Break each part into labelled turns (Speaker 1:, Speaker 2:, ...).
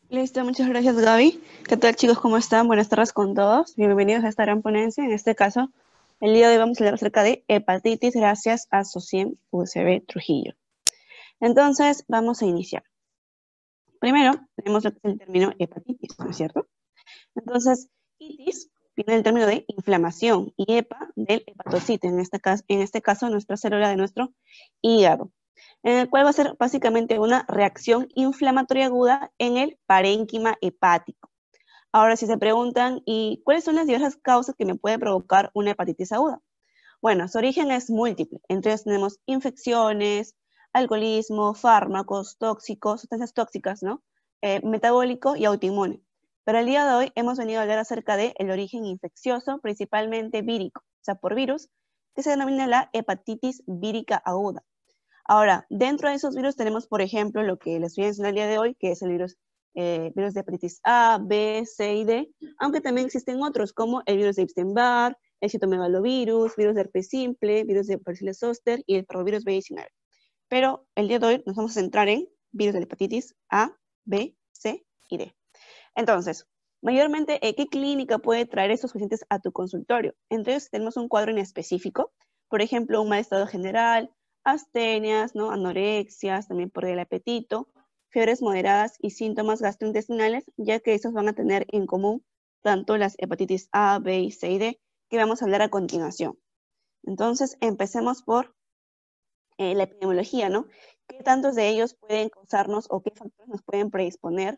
Speaker 1: Listo, muchas gracias Gaby. ¿Qué tal chicos? ¿Cómo están? Buenas tardes con todos. Bienvenidos a esta gran ponencia. En este caso, el día de hoy vamos a hablar acerca de hepatitis gracias a SOCIEM UCB Trujillo. Entonces, vamos a iniciar. Primero, tenemos lo que es el término hepatitis, ¿no es cierto? Entonces, itis viene del término de inflamación y hepa del hepatocito, en este caso nuestra célula de nuestro hígado, en el cual va a ser básicamente una reacción inflamatoria aguda en el parénquima hepático. Ahora, si se preguntan, ¿y cuáles son las diversas causas que me pueden provocar una hepatitis aguda? Bueno, su origen es múltiple. Entre ellos tenemos infecciones, alcoholismo, fármacos tóxicos, sustancias tóxicas, ¿no? Metabólico y autoinmune. Pero el día de hoy hemos venido a hablar acerca del origen infeccioso, principalmente vírico, o sea, por virus, que se denomina la hepatitis vírica aguda. Ahora, dentro de esos virus tenemos, por ejemplo, lo que les voy a enseñar el día de hoy, que es el virus de hepatitis A, B, C y D, aunque también existen otros, como el virus de Epstein-Barr, el citomegalovirus, virus de herpes simple, virus de Bacillus zoster y el parvovirus B19. Pero el día de hoy nos vamos a centrar en virus de la hepatitis A, B, C y D. Entonces, mayormente, ¿qué clínica puede traer estos pacientes a tu consultorio? Entre ellos tenemos un cuadro en específico, por ejemplo, un mal estado general, astenias, ¿no? Anorexias, también por el apetito, fiebres moderadas y síntomas gastrointestinales, ya que esos van a tener en común tanto las hepatitis A, B, C y D, que vamos a hablar a continuación. Entonces, empecemos por la epidemiología, ¿no? ¿Qué tantos de ellos pueden causarnos o qué factores nos pueden predisponer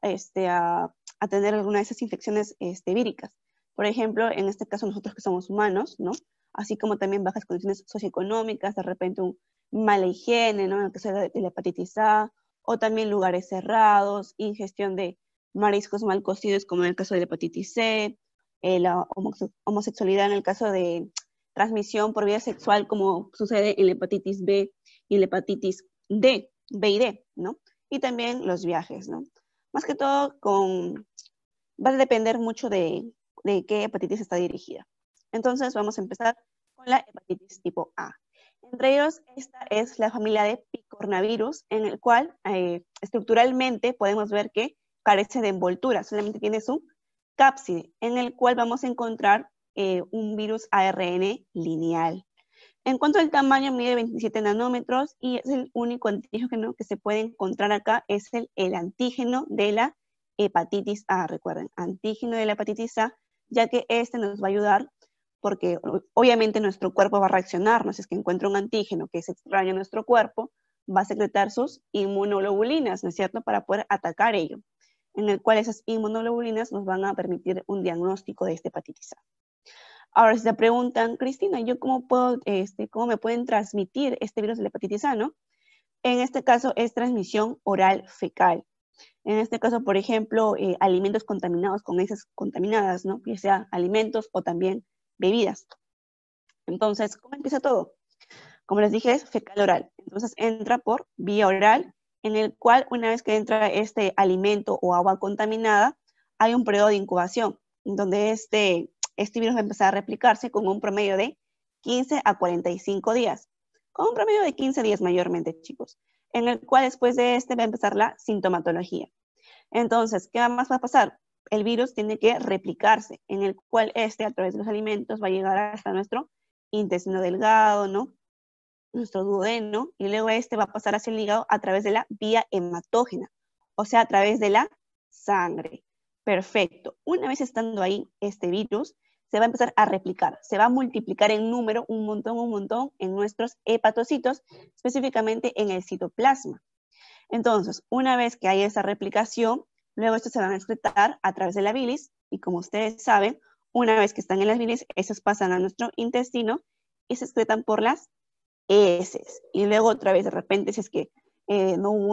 Speaker 1: a tener alguna de esas infecciones víricas? Por ejemplo, en este caso nosotros que somos humanos, ¿no? Así como también bajas condiciones socioeconómicas, de repente mala higiene, ¿no? En el caso de la hepatitis A, o también lugares cerrados, ingestión de mariscos mal cocidos, como en el caso de la hepatitis C, la homosexualidad en el caso de transmisión por vía sexual, como sucede en la hepatitis B y la hepatitis D, B y D, ¿no? Y también los viajes, ¿no? Más que todo, va a depender mucho de qué hepatitis está dirigida. Entonces, vamos a empezar con la hepatitis tipo A. Entre ellos, esta es la familia de picornavirus, en el cual estructuralmente podemos ver que carece de envoltura, solamente tiene su cápside, en el cual vamos a encontrar un virus ARN lineal. En cuanto al tamaño, mide 27 nanómetros y es el único antígeno que se puede encontrar acá, es el antígeno de la hepatitis A, recuerden, antígeno de la hepatitis A, ya que este nos va a ayudar porque obviamente nuestro cuerpo va a reaccionar, ¿no? Si es que encuentra un antígeno que es extraño a nuestro cuerpo, va a secretar sus inmunoglobulinas, ¿no es cierto?, para poder atacar ello, en el cual esas inmunoglobulinas nos van a permitir un diagnóstico de esta hepatitis A. Ahora, si te preguntan, Cristina, ¿yo cómo me pueden transmitir este virus de la hepatitis A, no? En este caso es transmisión oral fecal. En este caso, por ejemplo, alimentos contaminados con heces contaminadas, ¿no? Ya sea alimentos o también bebidas. Entonces, ¿cómo empieza todo? Como les dije, es fecal oral. Entonces entra por vía oral, en el cual una vez que entra este alimento o agua contaminada, hay un periodo de incubación, donde este virus va a empezar a replicarse con un promedio de 15 a 45 días. Con un promedio de 15 días mayormente, chicos, en el cual después de este va a empezar la sintomatología. Entonces, ¿qué más va a pasar? El virus tiene que replicarse, en el cual a través de los alimentos, va a llegar hasta nuestro intestino delgado, ¿no? Nuestro duodeno, y luego va a pasar hacia el hígado a través de la vía hematógena, o sea, a través de la sangre. Perfecto. Una vez estando ahí este virus, se va a empezar a replicar, se va a multiplicar en número un montón en nuestros hepatocitos, específicamente en el citoplasma. Entonces, una vez que hay esa replicación, luego estos se van a excretar a través de la bilis, y como ustedes saben, una vez que están en las bilis, esos pasan a nuestro intestino y se excretan por las heces. Y luego otra vez, de repente, si es que no hubo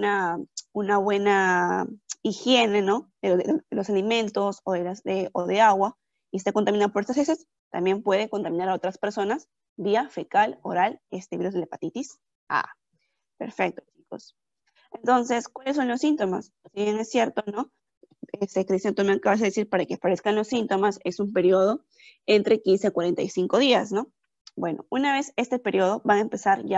Speaker 1: una buena higiene, ¿no? De los alimentos o de agua, y está contaminado por estas heces, también puede contaminar a otras personas vía fecal, oral, este virus de la hepatitis A. Perfecto, chicos. Entonces, ¿cuáles son los síntomas? Si bien es cierto, ¿no? Cristian, tú me acabas de decir, para que aparezcan los síntomas es un periodo entre 15 a 45 días, ¿no? Bueno, una vez este periodo van a empezar ya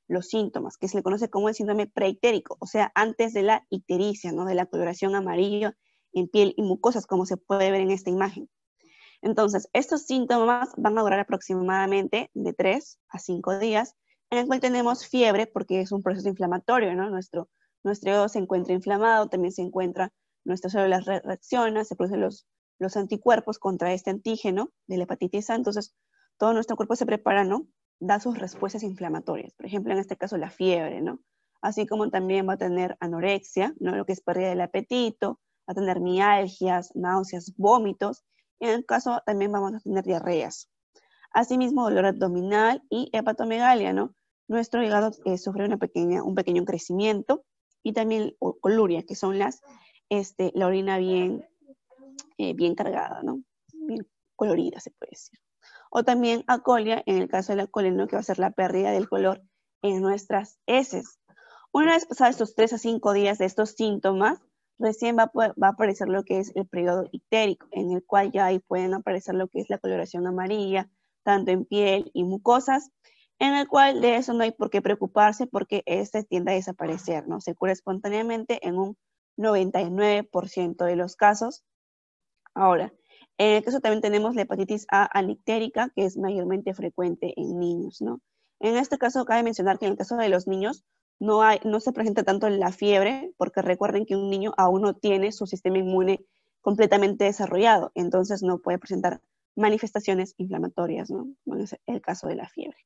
Speaker 1: los síntomas, que se le conoce como el síndrome preictérico, o sea, antes de la ictericia, ¿no? De la coloración amarilla en piel y mucosas, como se puede ver en esta imagen. Entonces, estos síntomas van a durar aproximadamente de 3 a 5 días, en el cual tenemos fiebre, porque es un proceso inflamatorio, ¿no? Nuestro hígado se encuentra inflamado, también se encuentra, nuestras células reaccionan, se producen los anticuerpos contra este antígeno de la hepatitis A, entonces todo nuestro cuerpo se prepara, ¿no? Da sus respuestas inflamatorias, por ejemplo, en este caso la fiebre, ¿no? Así como también va a tener anorexia, ¿no? Lo que es pérdida del apetito, va a tener mialgias, náuseas, vómitos, y en el caso también vamos a tener diarreas. Asimismo, dolor abdominal y hepatomegalia, ¿no? Nuestro hígado sufre un pequeño crecimiento, y también coluria, que son la orina bien cargada, ¿no? Bien colorida, se puede decir. O también acolia, en el caso de la colia, ¿no? Que va a ser la pérdida del color en nuestras heces. Una vez pasados estos 3 a 5 días de estos síntomas, recién va a aparecer lo que es el periodo ictérico, en el cual ya ahí pueden aparecer lo que es la coloración amarilla, tanto en piel y mucosas, en el cual de eso no hay por qué preocuparse porque este tiende a desaparecer, ¿no? Se cura espontáneamente en un 99% de los casos. Ahora, en el caso también tenemos la hepatitis A anictérica, que es mayormente frecuente en niños, ¿no? En este caso, cabe mencionar que en el caso de los niños no se presenta tanto la fiebre, porque recuerden que un niño aún no tiene su sistema inmune completamente desarrollado, entonces no puede presentar manifestaciones inflamatorias, ¿no? Bueno, es el caso de la fiebre.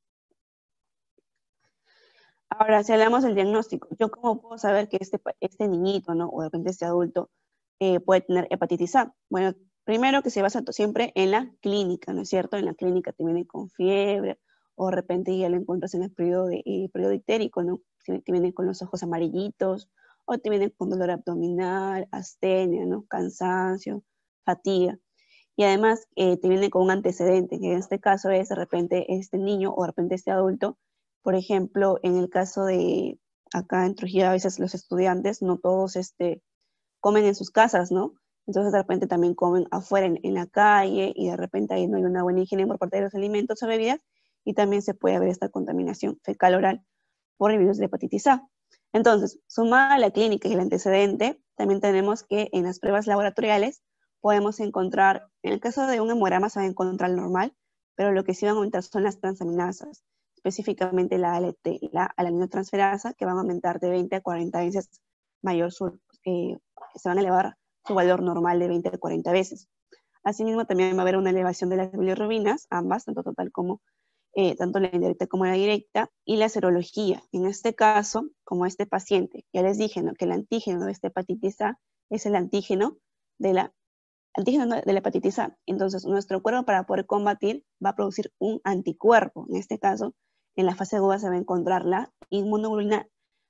Speaker 1: Ahora, si hablamos del diagnóstico, ¿yo cómo puedo saber que este niñito, ¿no? O de repente este adulto puede tener hepatitis A? Bueno, primero que se basa siempre en la clínica, ¿no es cierto? En la clínica te viene con fiebre, o de repente ya lo encuentras en el periodo ictérico, ¿no? Te vienen con los ojos amarillitos, o te vienen con dolor abdominal, astenia, ¿no? Cansancio, fatiga. Y además te viene con un antecedente, que en este caso es de repente este niño o de repente este adulto. Por ejemplo, en el caso de acá en Trujillo, a veces los estudiantes, no todos comen en sus casas, ¿no? Entonces de repente también comen afuera en la calle, y de repente ahí no hay una buena higiene por parte de los alimentos o bebidas, y también se puede haber esta contaminación fecal-oral por el virus de hepatitis A. Entonces, sumada a la clínica y el antecedente, también tenemos que en las pruebas laboratoriales podemos encontrar, en el caso de un hemograma se va a encontrar normal, pero lo que sí van a aumentar son las transaminasas, específicamente la ALT y la alaninotransferasa, que van a aumentar de 20 a 40 veces mayor, se van a elevar su valor normal de 20 a 40 veces. Asimismo, también va a haber una elevación de las bilirrubinas, ambas, tanto total como tanto la indirecta como la directa, y la serología. En este caso, como este paciente, ya les dije, ¿no? Que el antígeno de esta hepatitis A es el antígeno de la hepatitis A. Entonces, nuestro cuerpo, para poder combatir, va a producir un anticuerpo. En este caso, en la fase aguda se va a encontrar la inmunoglobulina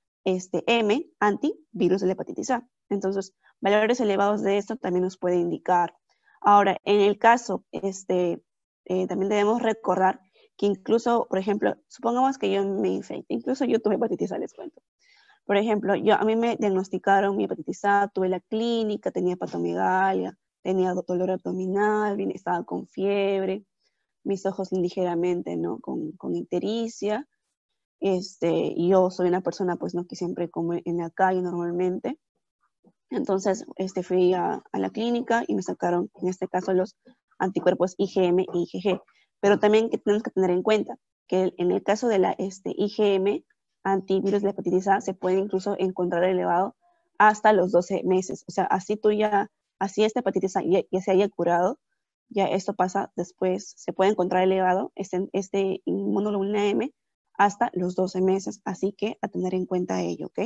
Speaker 1: M, antivirus de la hepatitis A. Entonces, valores elevados de esto también nos puede indicar. Ahora, en el caso, también debemos recordar que incluso, por ejemplo, supongamos que yo me infecte, incluso yo tuve hepatitis A, les cuento. Por ejemplo, a mí me diagnosticaron mi hepatitis A, tuve la clínica, tenía hepatomegalia, tenía dolor abdominal, estaba con fiebre, mis ojos ligeramente, ¿no? Con ictericia. Yo soy una persona, pues, ¿no? Que siempre come en la calle normalmente. Entonces, fui a la clínica y me sacaron, en este caso, los anticuerpos IgM e IgG. Pero también que tenemos que tener en cuenta que en el caso de la IgM, antivirus de la hepatitis A, se puede incluso encontrar elevado hasta los 12 meses. O sea, así esta hepatitis A ya se haya curado, ya esto pasa después, se puede encontrar elevado este inmunoglobulina M hasta los 12 meses. Así que a tener en cuenta ello, ¿ok?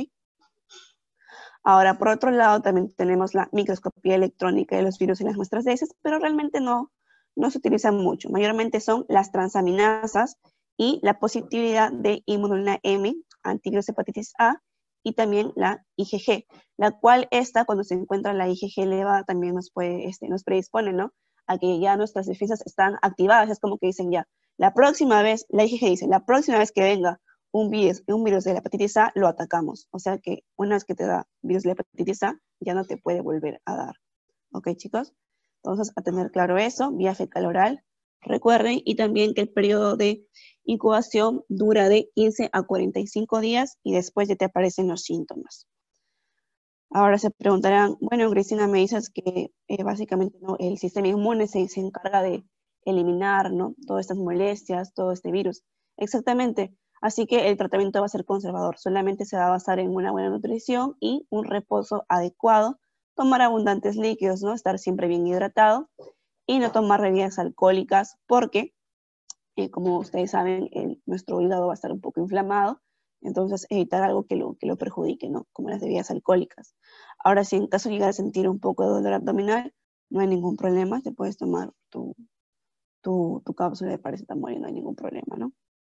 Speaker 1: Ahora, por otro lado, también tenemos la microscopía electrónica de los virus en las muestras de heces, pero realmente no se utilizan mucho. Mayormente son las transaminasas y la positividad de inmunoglobulina M, antivirus hepatitis A, y también la IgG, la cual cuando se encuentra la IgG elevada, también nos predispone, ¿no? A que ya nuestras defensas están activadas. Es como que dicen ya, la IgG dice, la próxima vez que venga un virus de la hepatitis A, lo atacamos. O sea que una vez que te da virus de la hepatitis A, ya no te puede volver a dar. ¿Ok, chicos? Entonces, a tener claro eso, vía fecal oral, Recuerden, y también que el periodo de incubación dura de 15 a 45 días y después ya te aparecen los síntomas. Ahora se preguntarán, bueno, Cristina, me dices que básicamente, ¿no?, el sistema inmune se encarga de eliminar, ¿no?, todas estas molestias, todo este virus. Exactamente. Así que el tratamiento va a ser conservador. Solamente se va a basar en una buena nutrición y un reposo adecuado, tomar abundantes líquidos, ¿no?, estar siempre bien hidratado y no tomar bebidas alcohólicas porque, como ustedes saben, nuestro hígado va a estar un poco inflamado. Entonces, evitar algo que lo perjudique, ¿no?, como las bebidas alcohólicas. Ahora, si en caso de llegar a sentir un poco de dolor abdominal, no hay ningún problema, te puedes tomar tu cápsula de paracetamol y no hay ningún problema, ¿no?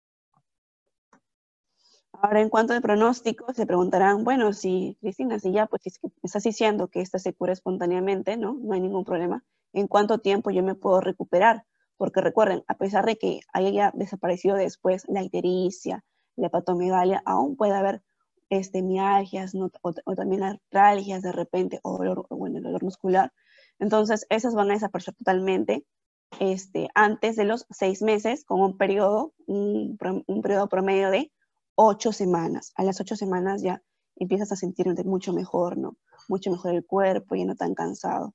Speaker 1: Ahora, en cuanto al pronóstico, se preguntarán, bueno, si, Cristina, si ya, pues, si es que me estás diciendo que esta se cura espontáneamente, ¿no? No hay ningún problema. ¿En cuánto tiempo yo me puedo recuperar? Porque recuerden, a pesar de que haya desaparecido después la ictericia, la hepatomegalia, aún puede haber mialgias, ¿no?, o también artralgias de repente, o dolor, bueno, el dolor muscular. Entonces, esas van a desaparecer totalmente antes de los 6 meses, con un periodo promedio de 8 semanas. A las 8 semanas ya empiezas a sentirte mucho mejor, ¿no? Mucho mejor el cuerpo, ya no tan cansado.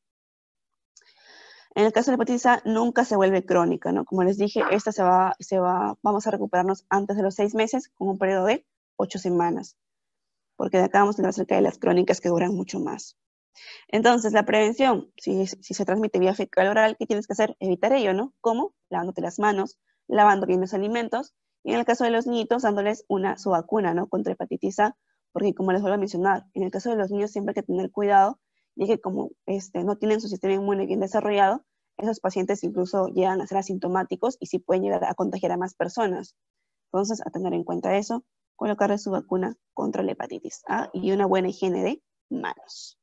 Speaker 1: En el caso de la hepatitis A, nunca se vuelve crónica, ¿no? Como les dije, esta vamos a recuperarnos antes de los 6 meses con un periodo de 8 semanas, porque de acá vamos a hablar acerca de las crónicas que duran mucho más. Entonces, la prevención, si se transmite vía fecal oral, ¿qué tienes que hacer? Evitar ello, ¿no? ¿Cómo? Lavándote las manos, lavando bien los alimentos, y en el caso de los niñitos, dándoles su vacuna, ¿no?, contra hepatitis A, porque como les vuelvo a mencionar, en el caso de los niños siempre hay que tener cuidado, ya que como no tienen su sistema inmune bien desarrollado, esos pacientes incluso llegan a ser asintomáticos y sí pueden llegar a contagiar a más personas. Entonces, a tener en cuenta eso, colocarle su vacuna contra la hepatitis A y una buena higiene de manos.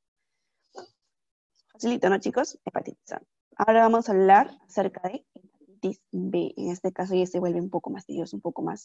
Speaker 1: Facilito, ¿no, chicos? Hepatitis A. Ahora vamos a hablar acerca de hepatitis B. En este caso ya se vuelve un poco más tedioso, un poco más,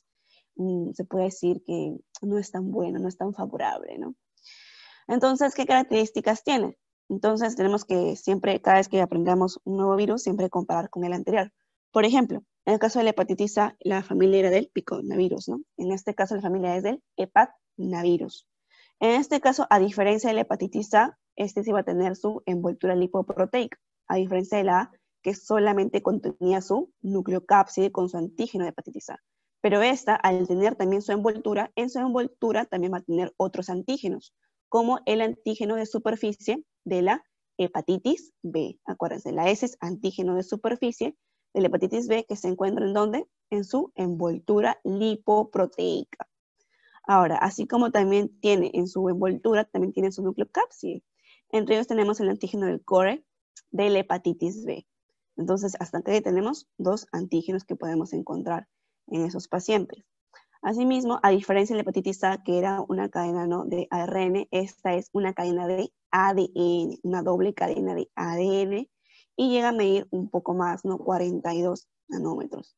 Speaker 1: se puede decir que no es tan bueno, no es tan favorable, ¿no? Entonces, ¿qué características tiene? Entonces, tenemos que siempre, cada vez que aprendamos un nuevo virus, siempre comparar con el anterior. Por ejemplo, en el caso de la hepatitis A, la familia era del piconavirus, ¿no? En este caso, la familia es del hepatnavirus. En este caso, a diferencia de la hepatitis A, sí va a tener su envoltura lipoproteica, a diferencia de la A, que solamente contenía su nucleocápside con su antígeno de hepatitis A. Pero esta, al tener también su envoltura, en su envoltura también va a tener otros antígenos, como el antígeno de superficie de la hepatitis B. Acuérdense, la S es antígeno de superficie de la hepatitis B, que se encuentra en ¿dónde? En su envoltura lipoproteica. Ahora, así como también tiene en su envoltura, también tiene su nucleocápside. Entre ellos tenemos el antígeno del core de la hepatitis B. Entonces, hasta aquí tenemos 2 antígenos que podemos encontrar en esos pacientes. Asimismo, a diferencia de la hepatitis A, que era una cadena, ¿no?, de ARN, esta es una cadena de ADN, una doble cadena de ADN, y llega a medir un poco más, ¿no?, 42 nanómetros.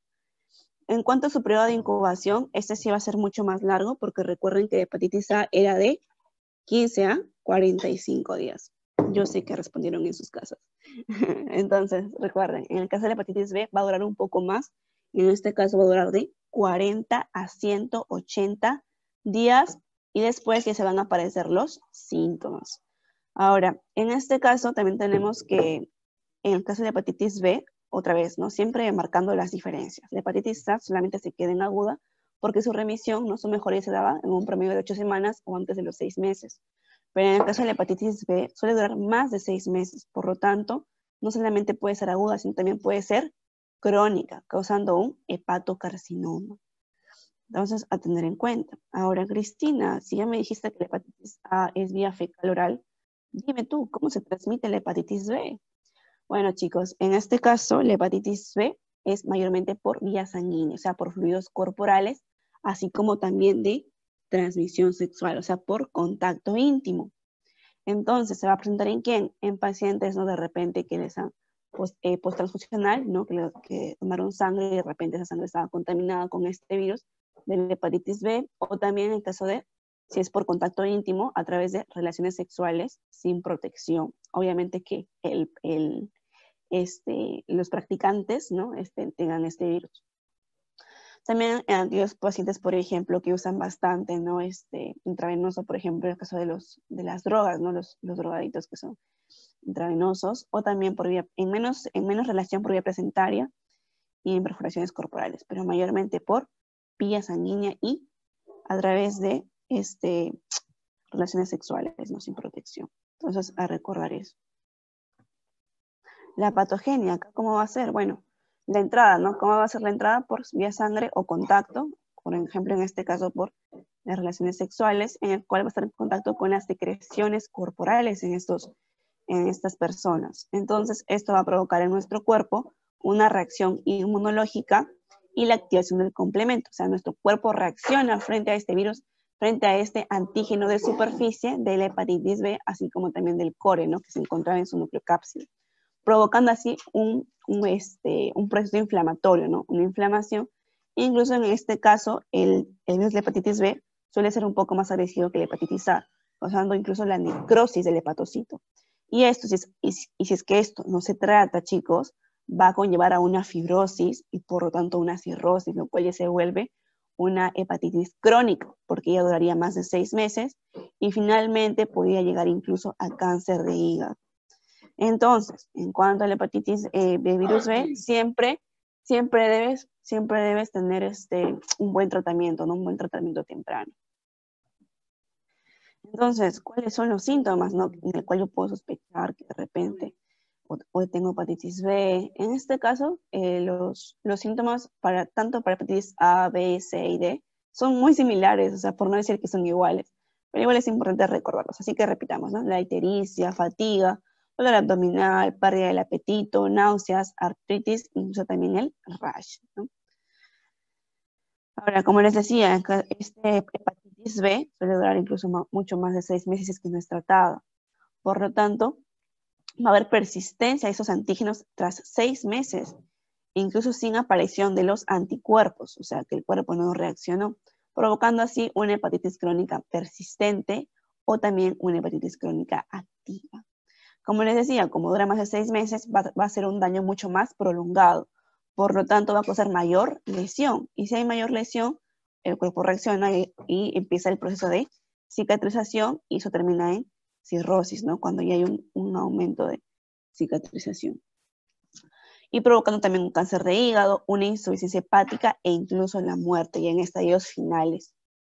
Speaker 1: En cuanto a su periodo de incubación, este sí va a ser mucho más largo, porque recuerden que la hepatitis A era de 15 a 45 días. Yo sé que respondieron en sus casas. Entonces, recuerden, en el caso de la hepatitis B va a durar un poco más, y en este caso va a durar de 40 a 180 días, y después ya se van a aparecer los síntomas. Ahora, en este caso también tenemos que, en el caso de la hepatitis B, otra vez, ¿no?, siempre marcando las diferencias. La hepatitis A solamente se queda en aguda porque su remisión, no, su mejoría se daba en un promedio de 8 semanas o antes de los 6 meses. Pero en el caso de la hepatitis B suele durar más de 6 meses. Por lo tanto, no solamente puede ser aguda, sino también puede ser crónica, causando un hepatocarcinoma. Entonces, a tener en cuenta. Ahora, Cristina, si ya me dijiste que la hepatitis A es vía fecal oral, dime tú, ¿cómo se transmite la hepatitis B? Bueno, chicos, en este caso, la hepatitis B es mayormente por vía sanguínea, o sea, por fluidos corporales, así como también de transmisión sexual, o sea, por contacto íntimo. Entonces, ¿se va a presentar en quién? En pacientes, ¿no?, de repente que les han post-transfusional, ¿no?, que tomaron sangre y de repente esa sangre estaba contaminada con este virus de la hepatitis B, o también en el caso de, si es por contacto íntimo, a través de relaciones sexuales sin protección. Obviamente que los practicantes, ¿no? Tengan este virus. También en aquellos pacientes, por ejemplo, que usan bastante, ¿no? Intravenoso, por ejemplo, en el caso de las drogas, ¿no? Los drogaditos que son intravenosos, o también en menos relación por vía placentaria y en perforaciones corporales, pero mayormente por vía sanguínea y a través de relaciones sexuales, ¿no? Sin protección. Entonces, a recordar eso. La patogenia, ¿acá cómo va a ser? Bueno, la entrada, ¿no? ¿Cómo va a ser la entrada? Por vía sangre o contacto, por ejemplo, en este caso por las relaciones sexuales, en el cual va a estar en contacto con las secreciones corporales en estas personas. Entonces, esto va a provocar en nuestro cuerpo una reacción inmunológica y la activación del complemento. O sea, nuestro cuerpo reacciona frente a este virus, frente a este antígeno de superficie de la hepatitis B, así como también del core, ¿no? Que se encontraba en su nucleocápside, provocando así un proceso inflamatorio, ¿no? Una inflamación. Incluso en este caso, el virus de la hepatitis B suele ser un poco más agresivo que la hepatitis A, causando incluso la necrosis del hepatocito. Y si es que esto no se trata, chicos, va a conllevar a una fibrosis y por lo tanto una cirrosis, lo cual ya se vuelve una hepatitis crónica, porque ya duraría más de 6 meses y finalmente podría llegar incluso a cáncer de hígado. Entonces, en cuanto a la hepatitis de virus B, siempre debes tener un buen tratamiento, ¿no? Un buen tratamiento temprano. Entonces, ¿cuáles son los síntomas, ¿no? En el cual yo puedo sospechar que de repente o tengo hepatitis B? En este caso, los síntomas tanto para hepatitis A, B, C y D son muy similares, o sea, por no decir que son iguales, pero igual es importante recordarlos. Así que repitamos, ¿no? La ictericia, fatiga, dolor abdominal, pérdida del apetito, náuseas, artritis, incluso también el rash, ¿no? Ahora, como les decía, hepatitis B suele durar incluso mucho más de 6 meses si es que no es tratada. Por lo tanto, va a haber persistencia de esos antígenos tras 6 meses, incluso sin aparición de los anticuerpos, o sea, que el cuerpo no reaccionó, provocando así una hepatitis crónica persistente o también una hepatitis crónica activa. Como les decía, como dura más de 6 meses, va a ser un daño mucho más prolongado. Por lo tanto, va a causar mayor lesión. Y si hay mayor lesión, el cuerpo reacciona y empieza el proceso de cicatrización y eso termina en cirrosis, ¿no? Cuando ya hay un aumento de cicatrización. Y provocando también un cáncer de hígado, una insuficiencia hepática e incluso la muerte, ya en estadios finales.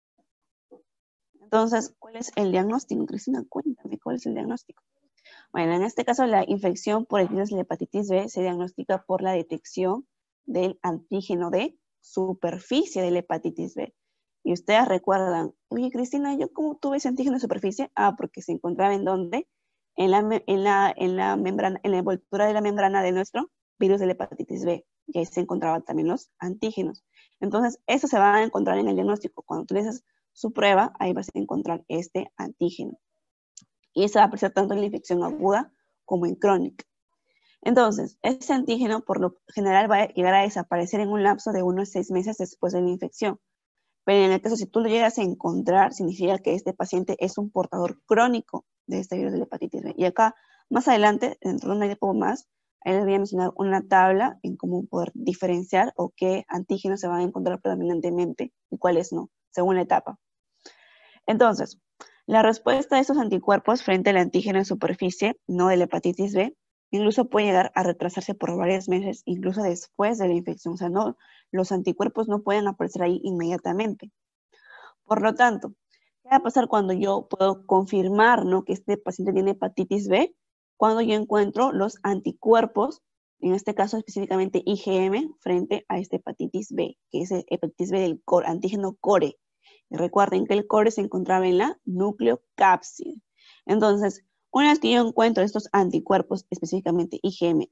Speaker 1: Entonces, ¿cuál es el diagnóstico? Cristina, cuéntame, ¿cuál es el diagnóstico? Bueno, en este caso la infección por el virus de la hepatitis B se diagnostica por la detección del antígeno de superficie de la hepatitis B. Y ustedes recuerdan, oye Cristina, ¿yo cómo tuve ese antígeno de superficie? Ah, porque se encontraba en dónde? En la membrana, en la envoltura de la membrana de nuestro virus de la hepatitis B. Y ahí se encontraban también los antígenos. Entonces, eso se va a encontrar en el diagnóstico. Cuando tú le haces su prueba, ahí vas a encontrar este antígeno. Y eso va a aparecer tanto en la infección aguda como en crónica. Entonces, ese antígeno por lo general va a llegar a desaparecer en un lapso de unos 6 meses después de la infección. Pero en el caso, si tú lo llegas a encontrar, significa que este paciente es un portador crónico de este virus de la hepatitis B. Y acá, más adelante, dentro de un poco más, ahí les voy a mencionar una tabla en cómo poder diferenciar o qué antígenos se van a encontrar predominantemente y cuáles no, según la etapa. Entonces, la respuesta de estos anticuerpos frente al antígeno de superficie, no de la hepatitis B, incluso puede llegar a retrasarse por varios meses, incluso después de la infección. O sea, no, los anticuerpos no pueden aparecer ahí inmediatamente. Por lo tanto, ¿qué va a pasar cuando yo puedo confirmar, ¿no?, que este paciente tiene hepatitis B? Cuando yo encuentro los anticuerpos, en este caso específicamente IgM, frente a esta hepatitis B, que es el hepatitis B del antígeno core. Y recuerden que el core se encontraba en la nucleocápside. Entonces, una vez que yo encuentro estos anticuerpos, específicamente IgM,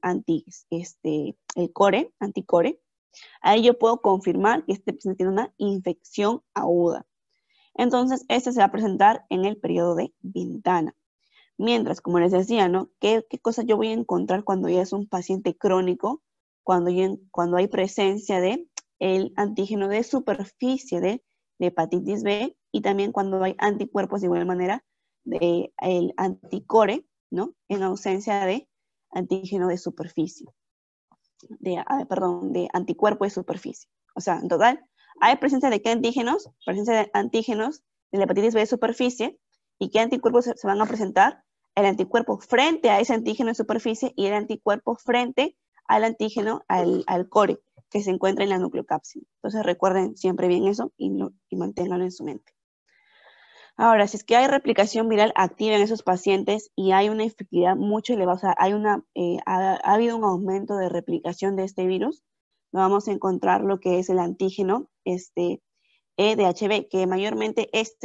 Speaker 1: el core, anticore, ahí yo puedo confirmar que este paciente tiene una infección aguda. Entonces, este se va a presentar en el periodo de ventana. Mientras, como les decía, ¿no? ¿Qué cosa yo voy a encontrar cuando ya es un paciente crónico? Cuando hay presencia de el antígeno de superficie de hepatitis B y también cuando hay anticuerpos de igual manera del anticore, ¿no? En ausencia de antígeno de superficie, de anticuerpo de superficie. O sea, en total, ¿hay presencia de qué antígenos? Presencia de antígenos de la hepatitis B de superficie. ¿Y qué anticuerpos se van a presentar? El anticuerpo frente a ese antígeno de superficie y el anticuerpo frente al antígeno, al core, que se encuentra en la nucleocápside. Entonces recuerden siempre bien eso y manténganlo en su mente. Ahora, si es que hay replicación viral activa en esos pacientes y hay una efectividad mucho elevada, o sea, ha habido un aumento de replicación de este virus, vamos a encontrar lo que es el antígeno EDHB, que mayormente este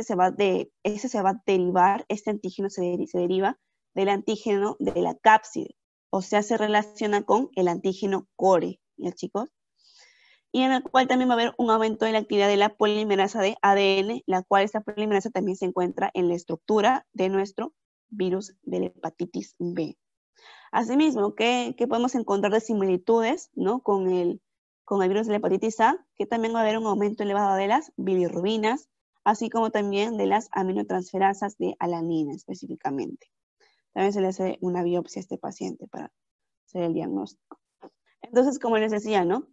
Speaker 1: antígeno se deriva del antígeno de la cápside, o sea, se relaciona con el antígeno core, ¿ya chicos? Y en el cual también va a haber un aumento de la actividad de la polimerasa de ADN, la cual esta polimerasa también se encuentra en la estructura de nuestro virus de la hepatitis B. Asimismo, ¿qué podemos encontrar de similitudes, ¿no? con el virus de la hepatitis A? Que también va a haber un aumento elevado de las bilirrubinas, así como también de las aminotransferasas de alanina específicamente. También se le hace una biopsia a este paciente para hacer el diagnóstico. Entonces, como les decía, ¿no?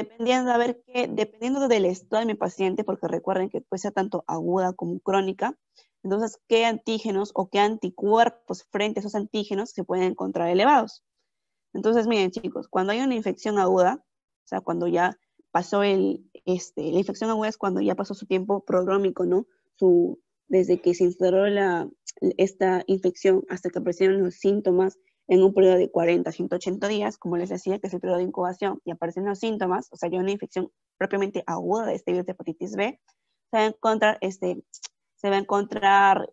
Speaker 1: Dependiendo del estado de mi paciente, porque recuerden que puede ser tanto aguda como crónica, entonces, ¿qué antígenos o qué anticuerpos frente a esos antígenos se pueden encontrar elevados? Entonces, miren chicos, cuando hay una infección aguda, o sea, cuando ya pasó la infección aguda es cuando ya pasó su tiempo prodrómico, ¿no? Desde que se instaló esta infección hasta que aparecieron los síntomas en un periodo de 40 a 180 días, como les decía, que es el periodo de incubación, y aparecen los síntomas, o sea, ya una infección propiamente aguda de este virus de hepatitis B, se va a encontrar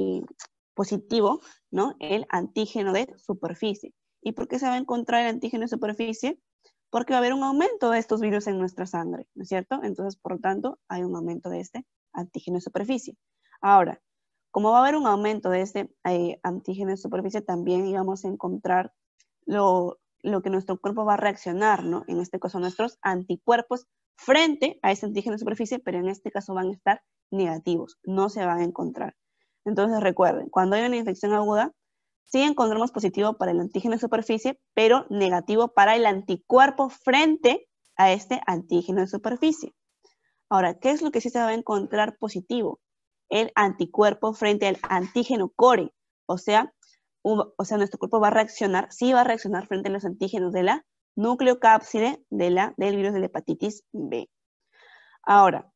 Speaker 1: positivo, ¿no? El antígeno de superficie. ¿Y por qué se va a encontrar el antígeno de superficie? Porque va a haber un aumento de estos virus en nuestra sangre, ¿no es cierto? Entonces, por lo tanto, hay un aumento de este antígeno de superficie. Ahora, como va a haber un aumento de este antígeno de superficie, también íbamos a encontrar lo que nuestro cuerpo va a reaccionar, ¿no? En este caso, nuestros anticuerpos frente a ese antígeno de superficie, pero en este caso van a estar negativos, no se van a encontrar. Entonces, recuerden, cuando hay una infección aguda, sí encontramos positivo para el antígeno de superficie, pero negativo para el anticuerpo frente a este antígeno de superficie. Ahora, ¿qué es lo que sí se va a encontrar positivo? El anticuerpo frente al antígeno core. O sea, nuestro cuerpo va a reaccionar, sí va a reaccionar frente a los antígenos de la nucleocápside del virus de la hepatitis B. Ahora,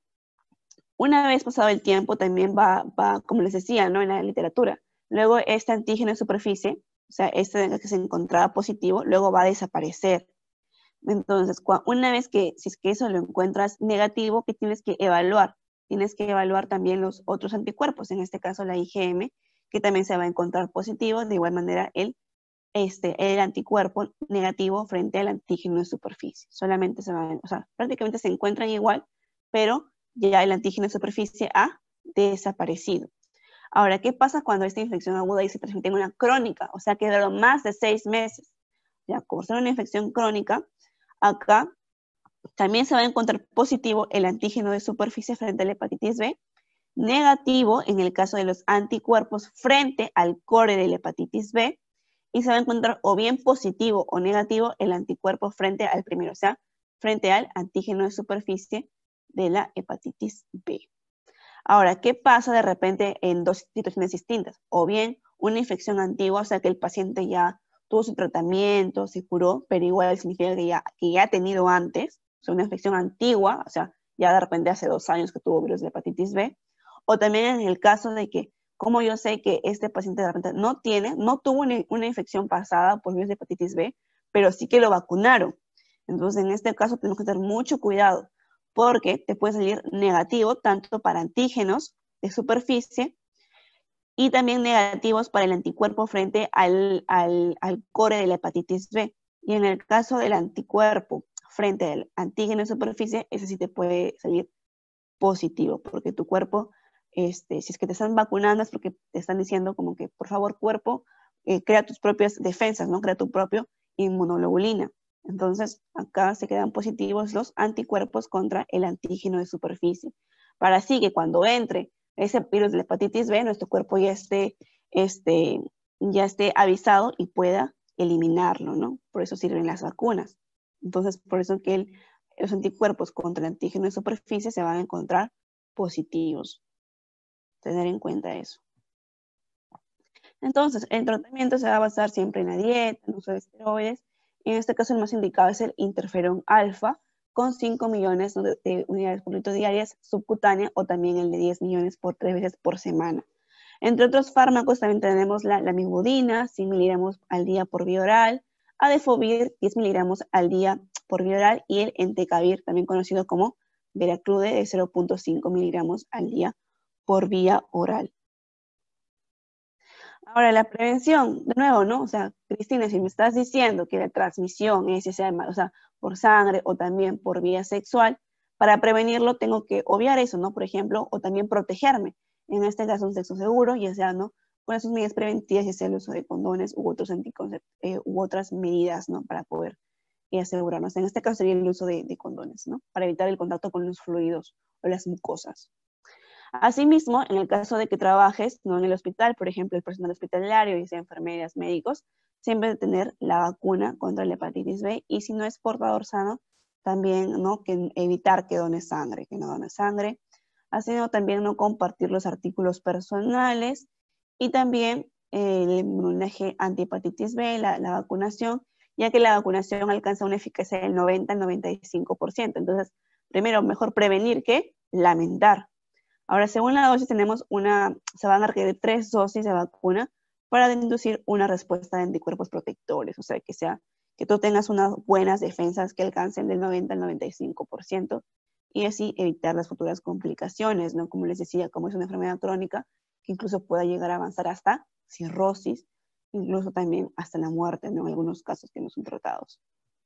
Speaker 1: una vez pasado el tiempo, también va, como les decía, ¿no? En la literatura, luego este antígeno de superficie, o sea, este que se encontraba positivo, luego va a desaparecer. Entonces, una vez que, si es que eso lo encuentras negativo, ¿qué tienes que evaluar? Tienes que evaluar también los otros anticuerpos, en este caso la IgM, que también se va a encontrar positivo, de igual manera el anticuerpo negativo frente al antígeno de superficie. Solamente prácticamente se encuentran igual, pero ya el antígeno de superficie ha desaparecido. Ahora, ¿qué pasa cuando esta infección aguda y se transmite en una crónica? O sea, que duró más de 6 meses. Ya, como ser una infección crónica, acá también se va a encontrar positivo el antígeno de superficie frente a la hepatitis B, negativo en el caso de los anticuerpos frente al core de la hepatitis B, y se va a encontrar o bien positivo o negativo el anticuerpo frente al primero, o sea, frente al antígeno de superficie de la hepatitis B. Ahora, ¿qué pasa de repente en dos situaciones distintas? O bien una infección antigua, o sea, que el paciente ya tuvo su tratamiento, se curó, pero igual significa que ya ha tenido antes, o sea, una infección antigua, o sea, ya de repente hace 2 años que tuvo virus de hepatitis B, o también en el caso de que, como yo sé que este paciente de repente no tuvo una infección pasada por virus de hepatitis B, pero sí que lo vacunaron. Entonces, en este caso tenemos que tener mucho cuidado, porque te puede salir negativo tanto para antígenos de superficie y también negativos para el anticuerpo frente al core de la hepatitis B. Y en el caso del anticuerpo frente al antígeno de superficie, ese sí te puede salir positivo, porque tu cuerpo, si es que te están vacunando, es porque te están diciendo como que, por favor, cuerpo, crea tus propias defensas, ¿no? Crea tu propio inmunoglobulina. Entonces, acá se quedan positivos los anticuerpos contra el antígeno de superficie. Para así que cuando entre ese virus de la hepatitis B, nuestro cuerpo ya esté avisado y pueda eliminarlo, ¿no? Por eso sirven las vacunas. Entonces, por eso que los anticuerpos contra el antígeno de superficie se van a encontrar positivos. Tener en cuenta eso. Entonces, el tratamiento se va a basar siempre en la dieta, en el uso de esteroides. En este caso, el más indicado es el interferón alfa, con 5 millones de unidades por litro diarias subcutánea, o también el de 10 millones por 3 veces por semana. Entre otros fármacos también tenemos la lamivudina, 100 miligramos al día por vía oral, Adefovir, 10 miligramos al día por vía oral, y el entecavir, también conocido como Veraclude, de 0.5 miligramos al día por vía oral. Ahora, la prevención, de nuevo, ¿no? O sea, Cristina, si me estás diciendo que la transmisión es, o sea, por sangre o también por vía sexual, para prevenirlo tengo que obviar eso, ¿no? Por ejemplo, o también protegerme. En este caso, un sexo seguro, ya sea, ¿no? Con esas medidas preventivas, ya sea el uso de condones u otras medidas, ¿no? Para poder asegurarnos. En este caso sería el uso de condones, ¿no? Para evitar el contacto con los fluidos o las mucosas. Asimismo, en el caso de que trabajes no en el hospital, por ejemplo, el personal hospitalario, ya sea enfermeras, médicos, siempre tener la vacuna contra la hepatitis B, y si no es portador sano, también, ¿no?, que evitar que done sangre, que no done sangre, así no también no compartir los artículos personales, y también el inmunodeje anti-hepatitis B, la vacunación, ya que la vacunación alcanza una eficacia del 90 al 95%. Entonces, primero, mejor prevenir que lamentar. Ahora, según la dosis, se van a requerir 3 dosis de vacuna para inducir una respuesta de anticuerpos protectores, o sea, que tú tengas unas buenas defensas que alcancen del 90 al 95%, y así evitar las futuras complicaciones, ¿no? Como les decía, como es una enfermedad crónica, que incluso pueda llegar a avanzar hasta cirrosis, incluso también hasta la muerte, ¿no? En algunos casos que no son tratados.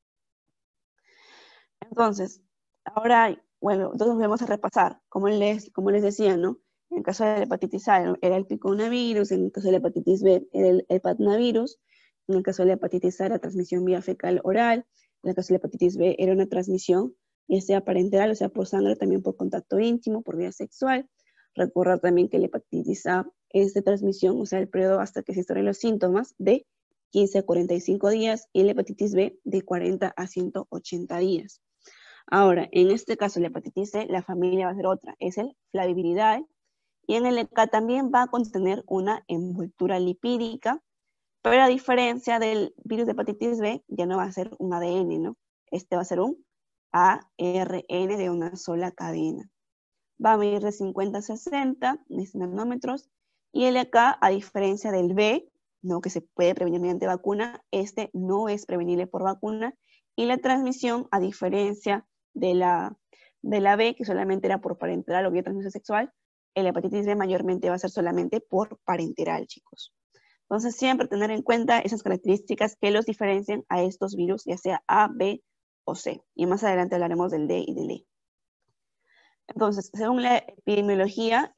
Speaker 1: Entonces, ahora, bueno, entonces vamos a repasar, como les decía, ¿no? En el caso de la hepatitis A era el piconavirus, en el caso de la hepatitis B era el hepatnavirus, en el caso de la hepatitis A era transmisión vía fecal oral, en el caso de la hepatitis B era una transmisión ya sea parenteral, o sea, por sangre, también por contacto íntimo, por vía sexual. Recordar también que la hepatitis A es de transmisión, o sea, el periodo hasta que se instalen los síntomas, de 15 a 45 días, y la hepatitis B de 40 a 180 días. Ahora, en este caso, la hepatitis C, la familia va a ser otra, es el Flaviviridae, y en el ECA también va a contener una envoltura lipídica, pero a diferencia del virus de hepatitis B, ya no va a ser un ADN, ¿no? Este va a ser un ARN de una sola cadena. Va a medir de 50 a 60 nanómetros, y el ECA, a diferencia del B, ¿no?, que se puede prevenir mediante vacuna, este no es prevenible por vacuna, y la transmisión, a diferencia de la B, que solamente era por parenteral o vía transmisión sexual, el hepatitis B mayormente va a ser solamente por parenteral, chicos. Entonces, siempre tener en cuenta esas características que los diferencian a estos virus, ya sea A, B o C. Y más adelante hablaremos del D y del E. Entonces, según la epidemiología,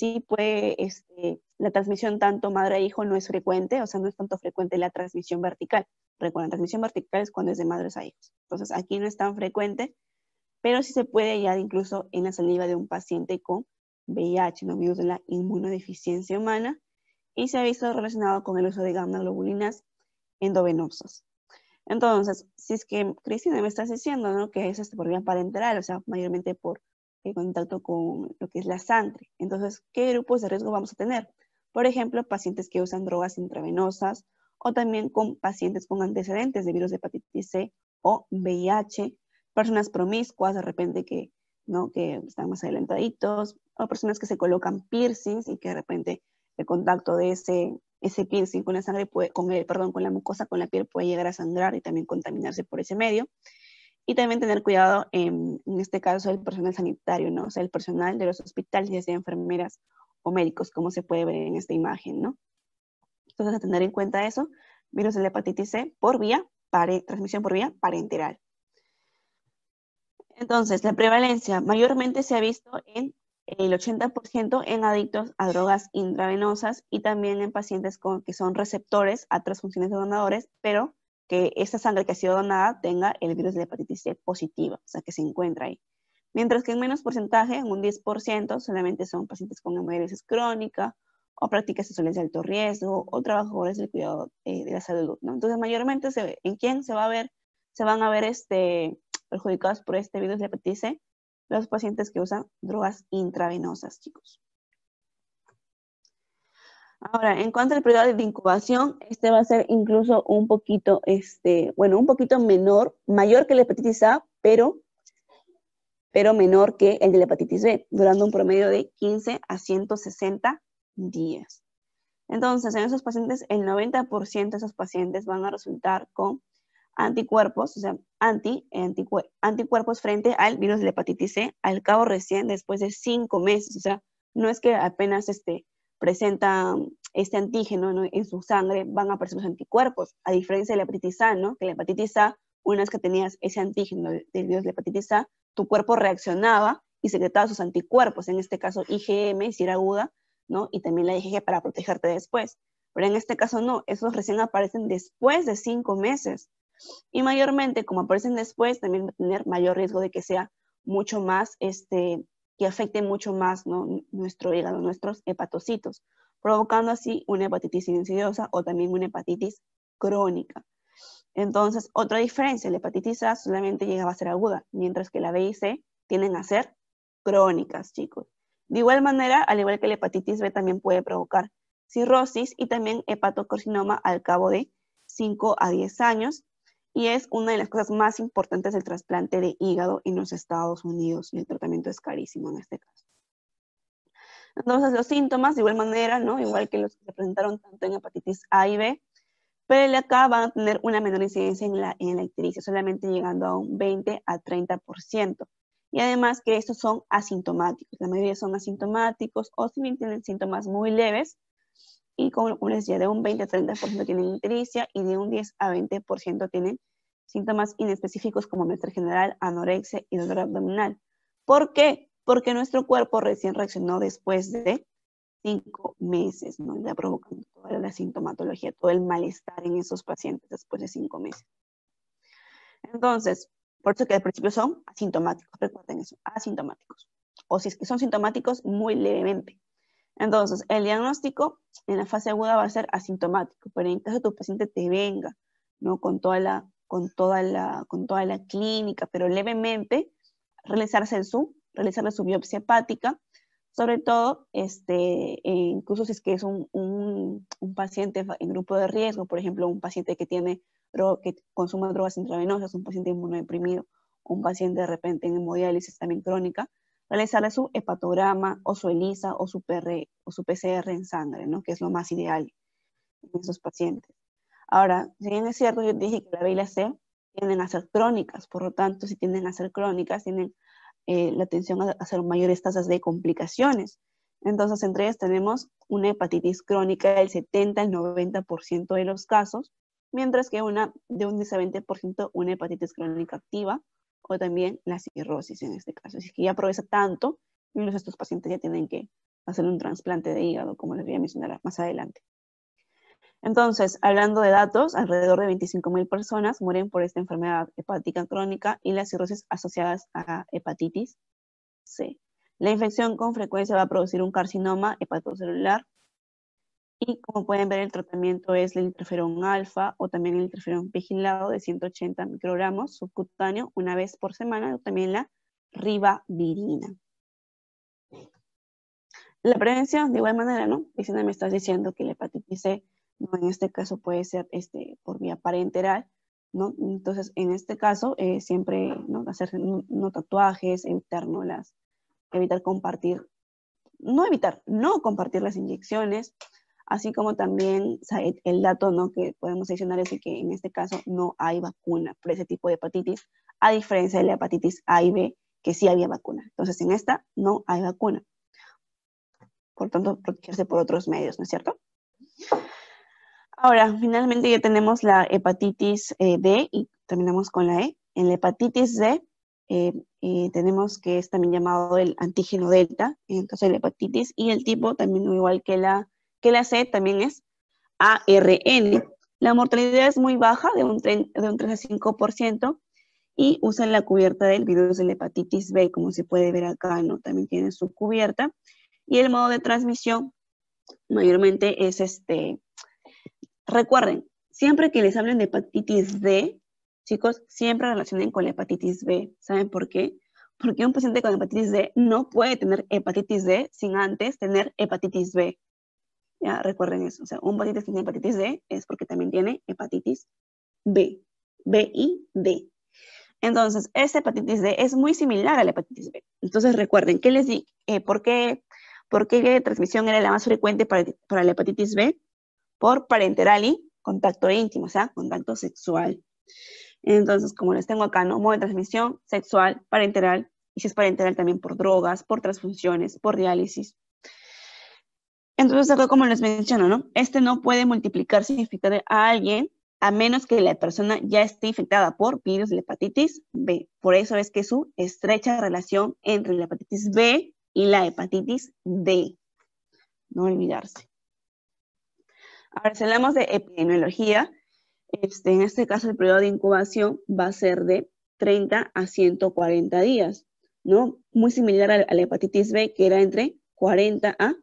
Speaker 1: la transmisión tanto madre a hijo no es frecuente, o sea, no es tanto frecuente la transmisión vertical. Recuerden, la transmisión vertical es cuando es de madres a hijos. Entonces, aquí no es tan frecuente, pero sí se puede hallar incluso en la saliva de un paciente con VIH, ¿no?, virus de la inmunodeficiencia humana, y se ha visto relacionado con el uso de gamma-globulinas endovenosas. Entonces, si es que, Cristina, me estás diciendo, ¿no?, que es por vía parenteral, o sea, mayormente por contacto con lo que es la sangre. Entonces, ¿qué grupos de riesgo vamos a tener? Por ejemplo, pacientes que usan drogas intravenosas, o también con pacientes con antecedentes de virus de hepatitis C o VIH, personas promiscuas, de repente que están más adelantaditos, o personas que se colocan piercings y que de repente el contacto de ese piercing con la sangre, con la mucosa, con la piel, puede llegar a sangrar y también contaminarse por ese medio. Y también tener cuidado en este caso el personal sanitario, ¿no? O sea, el personal de los hospitales, ya sea enfermeras o médicos, como se puede ver en esta imagen, ¿no? Entonces, a tener en cuenta eso, virus de la hepatitis C transmisión por vía parenteral. Entonces, la prevalencia mayormente se ha visto en el 80% en adictos a drogas intravenosas, y también en pacientes que son receptores a transfusiones de donadores, pero que esta sangre que ha sido donada tenga el virus de la hepatitis C positiva, o sea, que se encuentra ahí. Mientras que en menos porcentaje, en un 10%, solamente son pacientes con hemodiálisis crónica o prácticas sexuales de alto riesgo, o trabajadores del cuidado de la salud, ¿no? Entonces, mayormente, ¿en quién se van a ver perjudicados por este virus de hepatitis C? Los pacientes que usan drogas intravenosas, chicos. Ahora, en cuanto al periodo de incubación, este va a ser incluso un poquito, un poquito mayor que la hepatitis A, pero menor que el de la hepatitis B, durando un promedio de 15 a 160 días. Entonces, en esos pacientes, el 90% de esos pacientes van a resultar con anticuerpos, o sea, anticuerpos frente al virus de la hepatitis C, al cabo recién después de 5 meses. O sea, no es que apenas presentan este antígeno, ¿no?, en su sangre, van a aparecer los anticuerpos, a diferencia de la hepatitis A, ¿no?, que la hepatitis A, una vez que tenías ese antígeno del virus de la hepatitis A, tu cuerpo reaccionaba y secretaba sus anticuerpos, en este caso IgM, si era aguda, ¿no?, y también la IgG para protegerte después. Pero en este caso no, esos recién aparecen después de 5 meses. Y mayormente, como aparecen después, también va a tener mayor riesgo de que sea mucho más, que afecte mucho más, ¿no?, nuestro hígado, nuestros hepatocitos, provocando así una hepatitis insidiosa o también una hepatitis crónica. Entonces, otra diferencia, la hepatitis A solamente llegaba a ser aguda, mientras que la B y C tienden a ser crónicas, chicos. De igual manera, al igual que la hepatitis B, también puede provocar cirrosis y también hepatocarcinoma al cabo de 5 a 10 años, y es una de las cosas más importantes del trasplante de hígado en los Estados Unidos, y el tratamiento es carísimo en este caso. Entonces, los síntomas, de igual manera, ¿no?, igual que los que se presentaron tanto en hepatitis A y B, pero acá van a tener una menor incidencia en la ictericia, solamente llegando a un 20 a 30%. Y además que estos son asintomáticos, la mayoría son asintomáticos o si bien tienen síntomas muy leves, y como les decía, de un 20 a 30% tienen ictericia y de un 10 a 20% tienen síntomas inespecíficos como malestar general, anorexia y dolor abdominal. ¿Por qué? Porque nuestro cuerpo recién reaccionó después de 5 meses, ¿no?, ya provocando toda la sintomatología, todo el malestar en esos pacientes después de 5 meses. Entonces, por eso que al principio son asintomáticos, recuerden eso, asintomáticos. O si es que son sintomáticos, muy levemente. Entonces, el diagnóstico en la fase aguda va a ser asintomático, pero en caso de tu paciente te venga, ¿no?, con toda la clínica, pero levemente, realizarle su biopsia hepática, sobre todo, incluso si es que es un paciente en grupo de riesgo, por ejemplo, un paciente que consume drogas intravenosas, un paciente inmunodeprimido, un paciente de repente en hemodiálisis también crónica, realizarle su hepatograma o su ELISA o su PCR en sangre, ¿no?, que es lo más ideal en esos pacientes. Ahora, si bien es cierto, yo dije que la B y la C tienden a ser crónicas, por lo tanto, si tienden a ser crónicas, tienen la atención a hacer mayores tasas de complicaciones. Entonces, entre ellas tenemos una hepatitis crónica del 70 al 90% de los casos, mientras que de un 10 a 20% una hepatitis crónica activa, o también la cirrosis en este caso. Así que ya progresa tanto, incluso estos pacientes ya tienen que hacer un trasplante de hígado, como les voy a mencionar más adelante. Entonces, hablando de datos, alrededor de 25.000 personas mueren por esta enfermedad hepática crónica y las cirrosis asociadas a hepatitis C. La infección con frecuencia va a producir un carcinoma hepatocelular y, como pueden ver, el tratamiento es el interferón alfa o también el interferón vigilado de 180 microgramos subcutáneo una vez por semana, o también la ribavirina. La prevención, de igual manera, ¿no? Vicente, me estás diciendo que la hepatitis C, ¿no?, en este caso puede ser por vía parenteral, ¿no? Entonces, en este caso, siempre, ¿no?, hacer no tatuajes, evitar compartir, no compartir las inyecciones, así como también, o sea, el dato, ¿no?, que podemos adicionar es que en este caso no hay vacuna por ese tipo de hepatitis, a diferencia de la hepatitis A y B, que sí había vacuna. Entonces, en esta no hay vacuna. Por tanto, protegerse por otros medios, ¿no es cierto? Ahora, finalmente ya tenemos la hepatitis D y terminamos con la E. En la hepatitis D tenemos que es también llamado el antígeno delta, en el caso de la hepatitis, y el tipo también, igual que la C, también es ARN. La mortalidad es muy baja, de un 3 a 5%, y usan la cubierta del virus de la hepatitis B, como se puede ver acá, ¿no? También tiene su cubierta. Y el modo de transmisión mayormente es recuerden, siempre que les hablen de hepatitis D, chicos, siempre relacionen con la hepatitis B. ¿Saben por qué? Porque un paciente con hepatitis D no puede tener hepatitis D sin antes tener hepatitis B. Ya, recuerden eso. O sea, un paciente que tiene hepatitis D es porque también tiene hepatitis B. B y D. Entonces, esta hepatitis D es muy similar a la hepatitis B. Entonces, recuerden, ¿qué les di? ¿Por qué la transmisión era la más frecuente para la hepatitis B? Por parenteral y contacto íntimo, o sea, contacto sexual. Entonces, como les tengo acá, ¿no? Modo de transmisión sexual, parenteral, y si es parenteral también por drogas, por transfusiones, por diálisis. Entonces, acá como les menciono, ¿no? Este no puede multiplicarse y infectar a alguien a menos que la persona ya esté infectada por virus de la hepatitis B. Por eso es que su estrecha relación entre la hepatitis B y la hepatitis D. No olvidarse. Ahora, si hablamos de epidemiología, en este caso el periodo de incubación va a ser de 30 a 140 días, ¿no? Muy similar a la hepatitis B, que era entre 40 a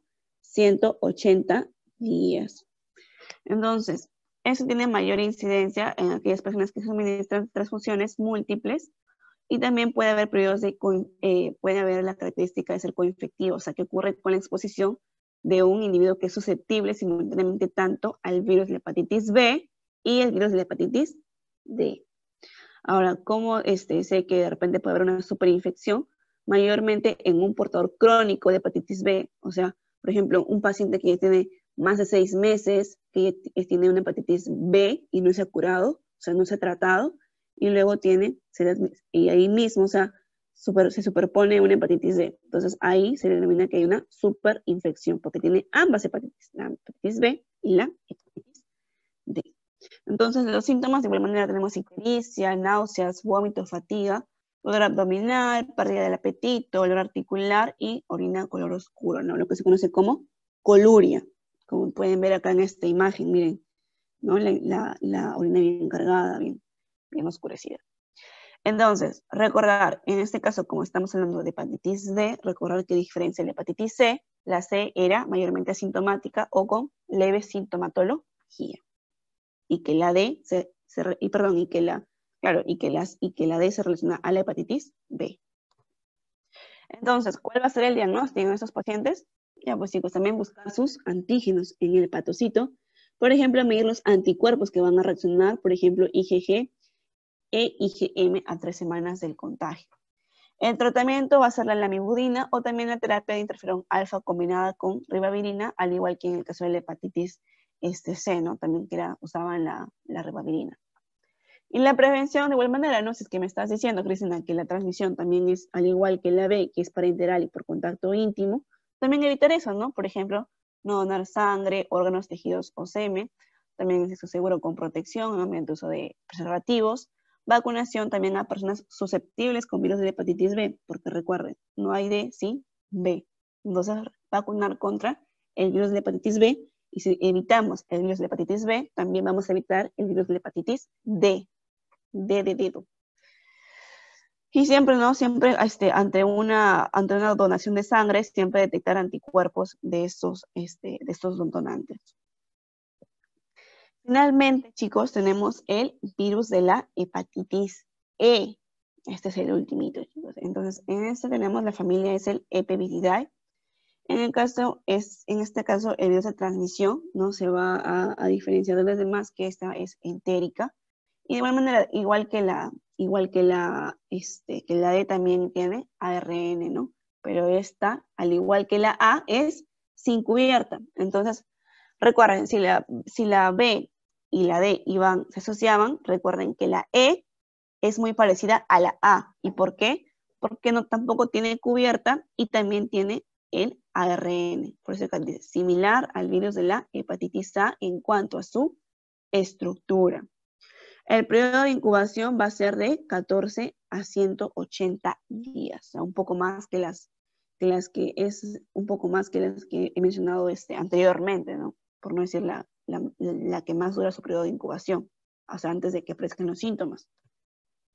Speaker 1: 180 días. Entonces, eso tiene mayor incidencia en aquellas personas que suministran transfusiones múltiples y también puede haber periodos puede haber la característica de ser coinfectivo, o sea, que ocurre con la exposición de un individuo que es susceptible simultáneamente tanto al virus de la hepatitis B y el virus de la hepatitis D. Ahora, ¿cómo sé que de repente puede haber una superinfección? Mayormente en un portador crónico de hepatitis B, o sea, por ejemplo, un paciente que tiene más de 6 meses, que tiene una hepatitis B y no se ha curado, o sea, no se ha tratado, y luego y ahí mismo, o sea, se superpone una hepatitis D. Entonces ahí se denomina que hay una superinfección, porque tiene ambas hepatitis, la hepatitis B y la hepatitis D. Entonces, los síntomas de igual manera tenemos ictericia, náuseas, vómitos, fatiga, dolor abdominal, pérdida del apetito, dolor articular y orina color oscuro, ¿no? Lo que se conoce como coluria, como pueden ver acá en esta imagen, miren, ¿no? La orina bien cargada, bien oscurecida. Entonces, recordar, en este caso, como estamos hablando de hepatitis D, recordar que diferencia la hepatitis C, la C era mayormente asintomática o con leve sintomatología. Y que la D y que la D se relaciona a la hepatitis B. Entonces, ¿cuál va a ser el diagnóstico en estos pacientes? Ya, pues chicos, también buscar sus antígenos en el hepatocito. Por ejemplo, medir los anticuerpos que van a reaccionar, por ejemplo, IgG e IgM a 3 semanas del contagio. El tratamiento va a ser la lamivudina o también la terapia de interferón alfa combinada con ribavirina, al igual que en el caso de la hepatitis C, ¿no? También usaban la ribavirina. Y la prevención, de igual manera, ¿no? Si es que me estás diciendo, Cristina, que la transmisión también es al igual que la B, que es parenteral y por contacto íntimo, también evitar eso, ¿no? Por ejemplo, no donar sangre, órganos, tejidos o semen, también es seguro con protección, ¿no? Mediante uso de preservativos, vacunación también a personas susceptibles con virus de hepatitis B, porque recuerden, no hay D sin B. Entonces, vacunar contra el virus de hepatitis B, y si evitamos el virus de hepatitis B, también vamos a evitar el virus de hepatitis D. De dedo. Y siempre, ¿no? Siempre ante una donación de sangre, siempre detectar anticuerpos de estos donantes. Finalmente, chicos, tenemos el virus de la hepatitis E. Este es el ultimito, chicos. Entonces, en este tenemos la familia, es el Epiviridae. En este caso, el virus de transmisión no se va a diferenciar de las demás, que esta es entérica. Y de igual manera, igual que la D también tiene ARN, ¿no? Pero esta, al igual que la A, es sin cubierta. Entonces, recuerden, si la B y la D se asociaban, recuerden que la E es muy parecida a la A. ¿Y por qué? Porque tampoco tiene cubierta y también tiene el ARN. Por eso dice similar al virus de la hepatitis A en cuanto a su estructura. El periodo de incubación va a ser de 14 a 180 días, o sea, un poco más que las que he mencionado anteriormente, ¿no? Por no decir la que más dura su periodo de incubación, o sea, antes de que aparezcan los síntomas.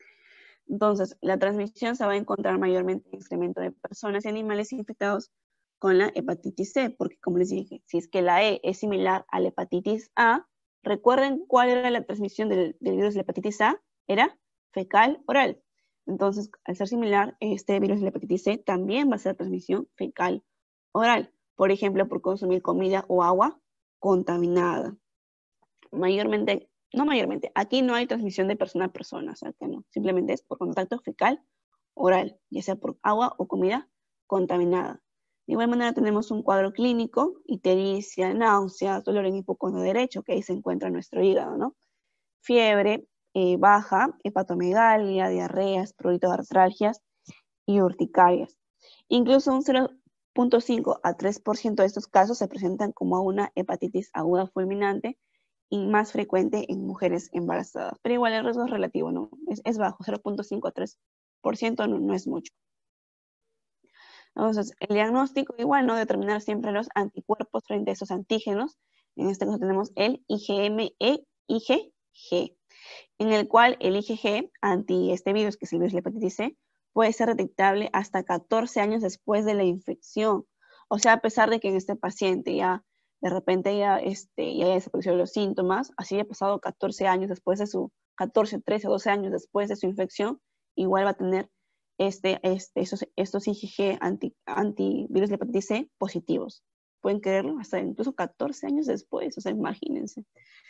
Speaker 1: Entonces, la transmisión se va a encontrar mayormente en excremento de personas y animales infectados con la hepatitis C, porque como les dije, si es que la E es similar a la hepatitis A, recuerden cuál era la transmisión del virus de la hepatitis A, era fecal oral. Entonces, al ser similar, este virus de la hepatitis C también va a ser transmisión fecal oral, por ejemplo, por consumir comida o agua contaminada. Mayormente, no mayormente, aquí no hay transmisión de persona a persona, o sea que no, simplemente es por contacto fecal oral, ya sea por agua o comida contaminada. De igual manera tenemos un cuadro clínico, ictericia, náuseas, dolor en hipocondo derecho, que ahí se encuentra nuestro hígado, ¿no? Fiebre baja, hepatomegalia, diarreas, prurito de artralgias y urticarias. Incluso un 0.5 a 3% de estos casos se presentan como una hepatitis aguda fulminante y más frecuente en mujeres embarazadas. Pero igual el riesgo es relativo, ¿no? Es bajo, 0.5 a 3% no es mucho. Entonces, el diagnóstico igual, ¿no? Determinar siempre los anticuerpos frente a esos antígenos. En este caso tenemos el IgM e IgG, en el cual el IgG anti este virus, que es el virus de la hepatitis C, puede ser detectable hasta 14 años después de la infección. O sea, a pesar de que en este paciente ya de repente ya desaparecieron los síntomas, así ha pasado 14 años después de su, 14, 13, 12 años después de su infección, igual va a tener estos IgG antivirus de hepatitis C positivos. Pueden creerlo, hasta incluso 14 años después, o sea, imagínense.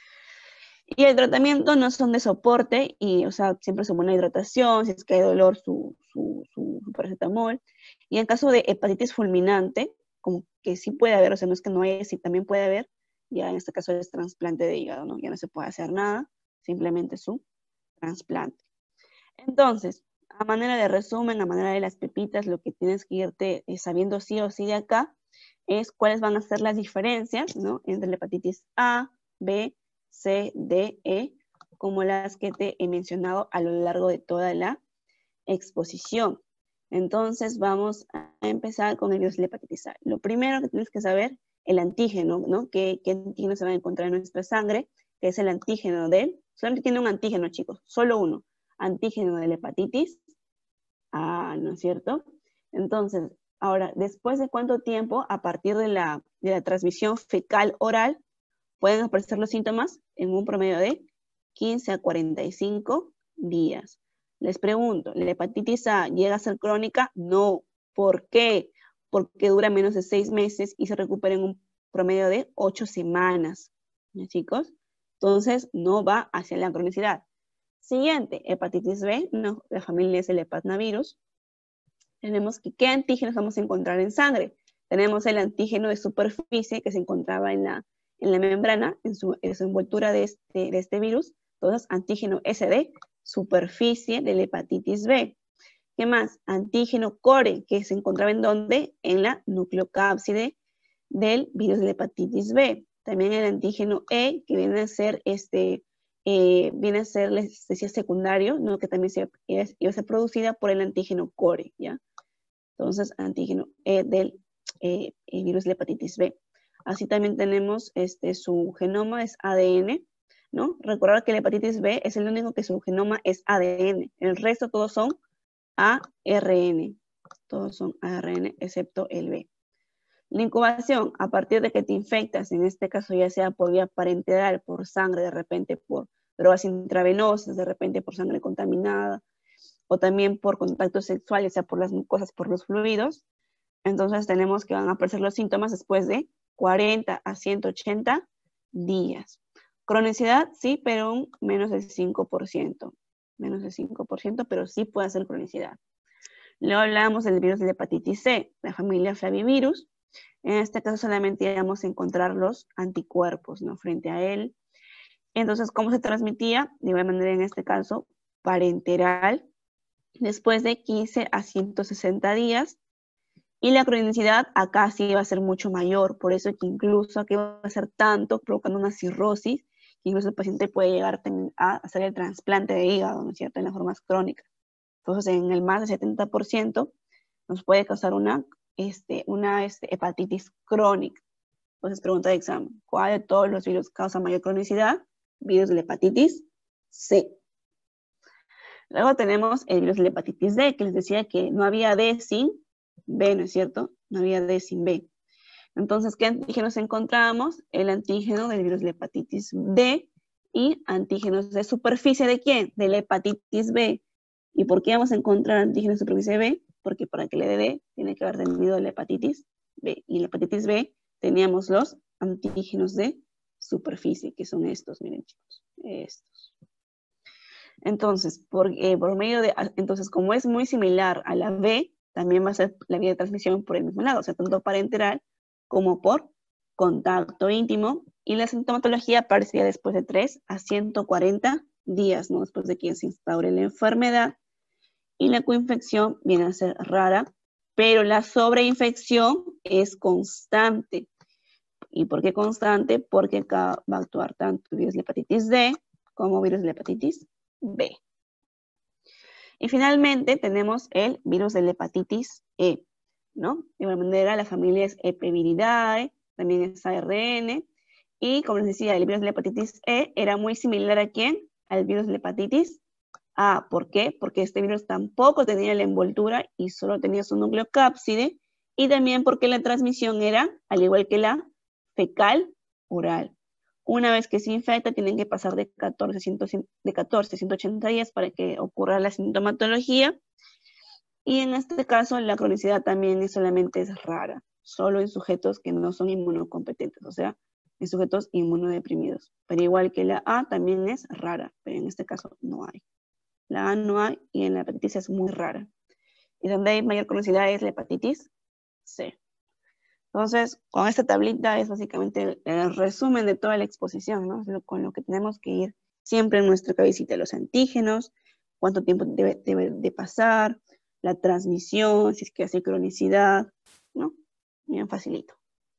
Speaker 1: Y el tratamiento no son de soporte, y, o sea, siempre es buena hidratación, si es que hay dolor, su paracetamol. Y en caso de hepatitis fulminante, como que sí puede haber, o sea, no es que no haya, sí también puede haber, ya en este caso es trasplante de hígado, ¿no? Ya no se puede hacer nada, simplemente su trasplante. Entonces, a manera de resumen, a manera de las pepitas, lo que tienes que irte sabiendo sí o sí de acá es cuáles van a ser las diferencias, ¿no? Entre la hepatitis A, B, C, D, E, como las que te he mencionado a lo largo de toda la exposición. Entonces vamos a empezar con el virus de la hepatitis A. Lo primero que tienes que saber, el antígeno, ¿no? ¿Qué antígeno se va a encontrar en nuestra sangre? Que es el antígeno solamente tiene un antígeno, chicos, solo uno, antígeno de la hepatitis A, ¿no es cierto? Entonces, ahora, ¿después de cuánto tiempo, a partir de la transmisión fecal oral, pueden aparecer los síntomas? En un promedio de 15 a 45 días. Les pregunto, ¿la hepatitis A llega a ser crónica? No. ¿Por qué? Porque dura menos de 6 meses y se recupera en un promedio de 8 semanas. ¿No, chicos? Entonces, no va hacia la cronicidad. Siguiente, hepatitis B, no, la familia es el hepatnavirus. Tenemos que, ¿qué antígenos vamos a encontrar en sangre? Tenemos el antígeno de superficie que se encontraba en la membrana, en su envoltura de este virus. Entonces, antígeno S de superficie de la hepatitis B. ¿Qué más? Antígeno core, que se encontraba en ¿dónde? En la nucleocápside del virus de la hepatitis B. También el antígeno E, que viene a ser la anestesia secundario, ¿no? Que también iba a ser producida por el antígeno core, ¿ya? Entonces, antígeno E del virus de la hepatitis B. Así también tenemos su genoma es ADN, ¿no? Recordar que la hepatitis B es el único que su genoma es ADN. El resto todos son ARN. Todos son ARN excepto el B. La incubación, a partir de que te infectas, en este caso ya sea por vía parenteral, por sangre, de repente por drogas intravenosas, de repente por sangre contaminada, o también por contacto sexual, ya sea por las mucosas, por los fluidos. Entonces tenemos que van a aparecer los síntomas después de 40 a 180 días. Cronicidad, sí, pero menos del 5%. Menos del 5%, pero sí puede ser cronicidad. Luego hablamos del virus de la hepatitis C, la familia Flavivirus. En este caso solamente vamos a encontrar los anticuerpos, ¿no? Frente a él. Entonces, ¿cómo se transmitía? De igual manera, en este caso, parenteral, después de 15 a 160 días. Y la cronicidad acá sí va a ser mucho mayor, por eso que incluso aquí va a ser tanto, provocando una cirrosis, que incluso el paciente puede llegar a hacer el trasplante de hígado, ¿no es cierto?, en las formas crónicas. Entonces, en el más del 70% nos puede causar una hepatitis crónica. Entonces, pregunta de examen, ¿cuál de todos los virus causa mayor cronicidad? Virus de la hepatitis C. Luego tenemos el virus de la hepatitis D, que les decía que no había D sin B, ¿no es cierto? no había D sin B. Entonces, ¿qué antígenos encontramos? El antígeno del virus de la hepatitis D y antígenos de superficie ¿de quién? De la hepatitis B. ¿Y por qué vamos a encontrar antígenos de superficie B? Porque para que le dé D tiene que haber tenido la hepatitis B. Y en la hepatitis B teníamos los antígenos de superficie, que son estos, miren chicos, estos. Entonces, entonces, como es muy similar a la B, también va a ser la vía de transmisión por el mismo lado, o sea, tanto parenteral como por contacto íntimo, y la sintomatología aparecería después de 3 a 140 días, ¿no? Después de que se instaure la enfermedad, y la coinfección viene a ser rara, pero la sobreinfección es constante. ¿Y por qué constante? Porque acá va a actuar tanto el virus de la hepatitis D como virus de la hepatitis B. Y finalmente tenemos el virus de la hepatitis E, ¿no? De igual manera, la familia es Epiviridae, también es ARN, y como les decía, el virus de la hepatitis E era muy similar ¿a quién? Al virus de la hepatitis A. ¿Por qué? Porque este virus tampoco tenía la envoltura y solo tenía su núcleo cápside, y también porque la transmisión era, al igual que la fecal oral. Una vez que se infecta, tienen que pasar de 14 a 180 días para que ocurra la sintomatología. Y en este caso, la cronicidad también solamente es rara, solo en sujetos que no son inmunocompetentes, o sea, en sujetos inmunodeprimidos. Pero igual que la A, también es rara, pero en este caso no hay. La A no hay y en la hepatitis es muy rara. Y donde hay mayor cronicidad es la hepatitis C. Entonces, con esta tablita es básicamente el resumen de toda la exposición, ¿no? Con lo que tenemos que ir siempre en nuestra cabecita, los antígenos, cuánto tiempo debe de pasar, la transmisión, si es que hace cronicidad, ¿no? Bien facilito.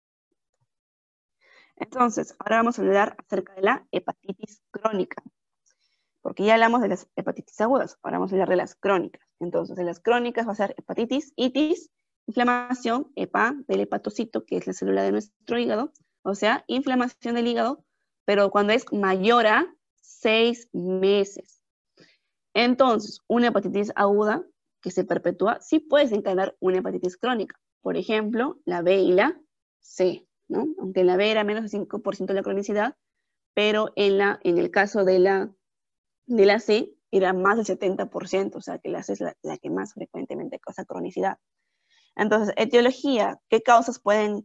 Speaker 1: Entonces, ahora vamos a hablar acerca de la hepatitis crónica, porque ya hablamos de las hepatitis agudas, ahora vamos a hablar de las crónicas. Entonces, de las crónicas va a ser hepatitis, itis, inflamación, EPA, del hepatocito, que es la célula de nuestro hígado, o sea, inflamación del hígado, pero cuando es mayor a 6 meses. Entonces, una hepatitis aguda que se perpetúa, sí puede desencadenar una hepatitis crónica. Por ejemplo, la B y la C, ¿no? Aunque la B era menos del 5% de la cronicidad, pero en el caso de la C era más del 70%, o sea que la C es la que más frecuentemente causa cronicidad. Entonces, etiología, ¿qué causas pueden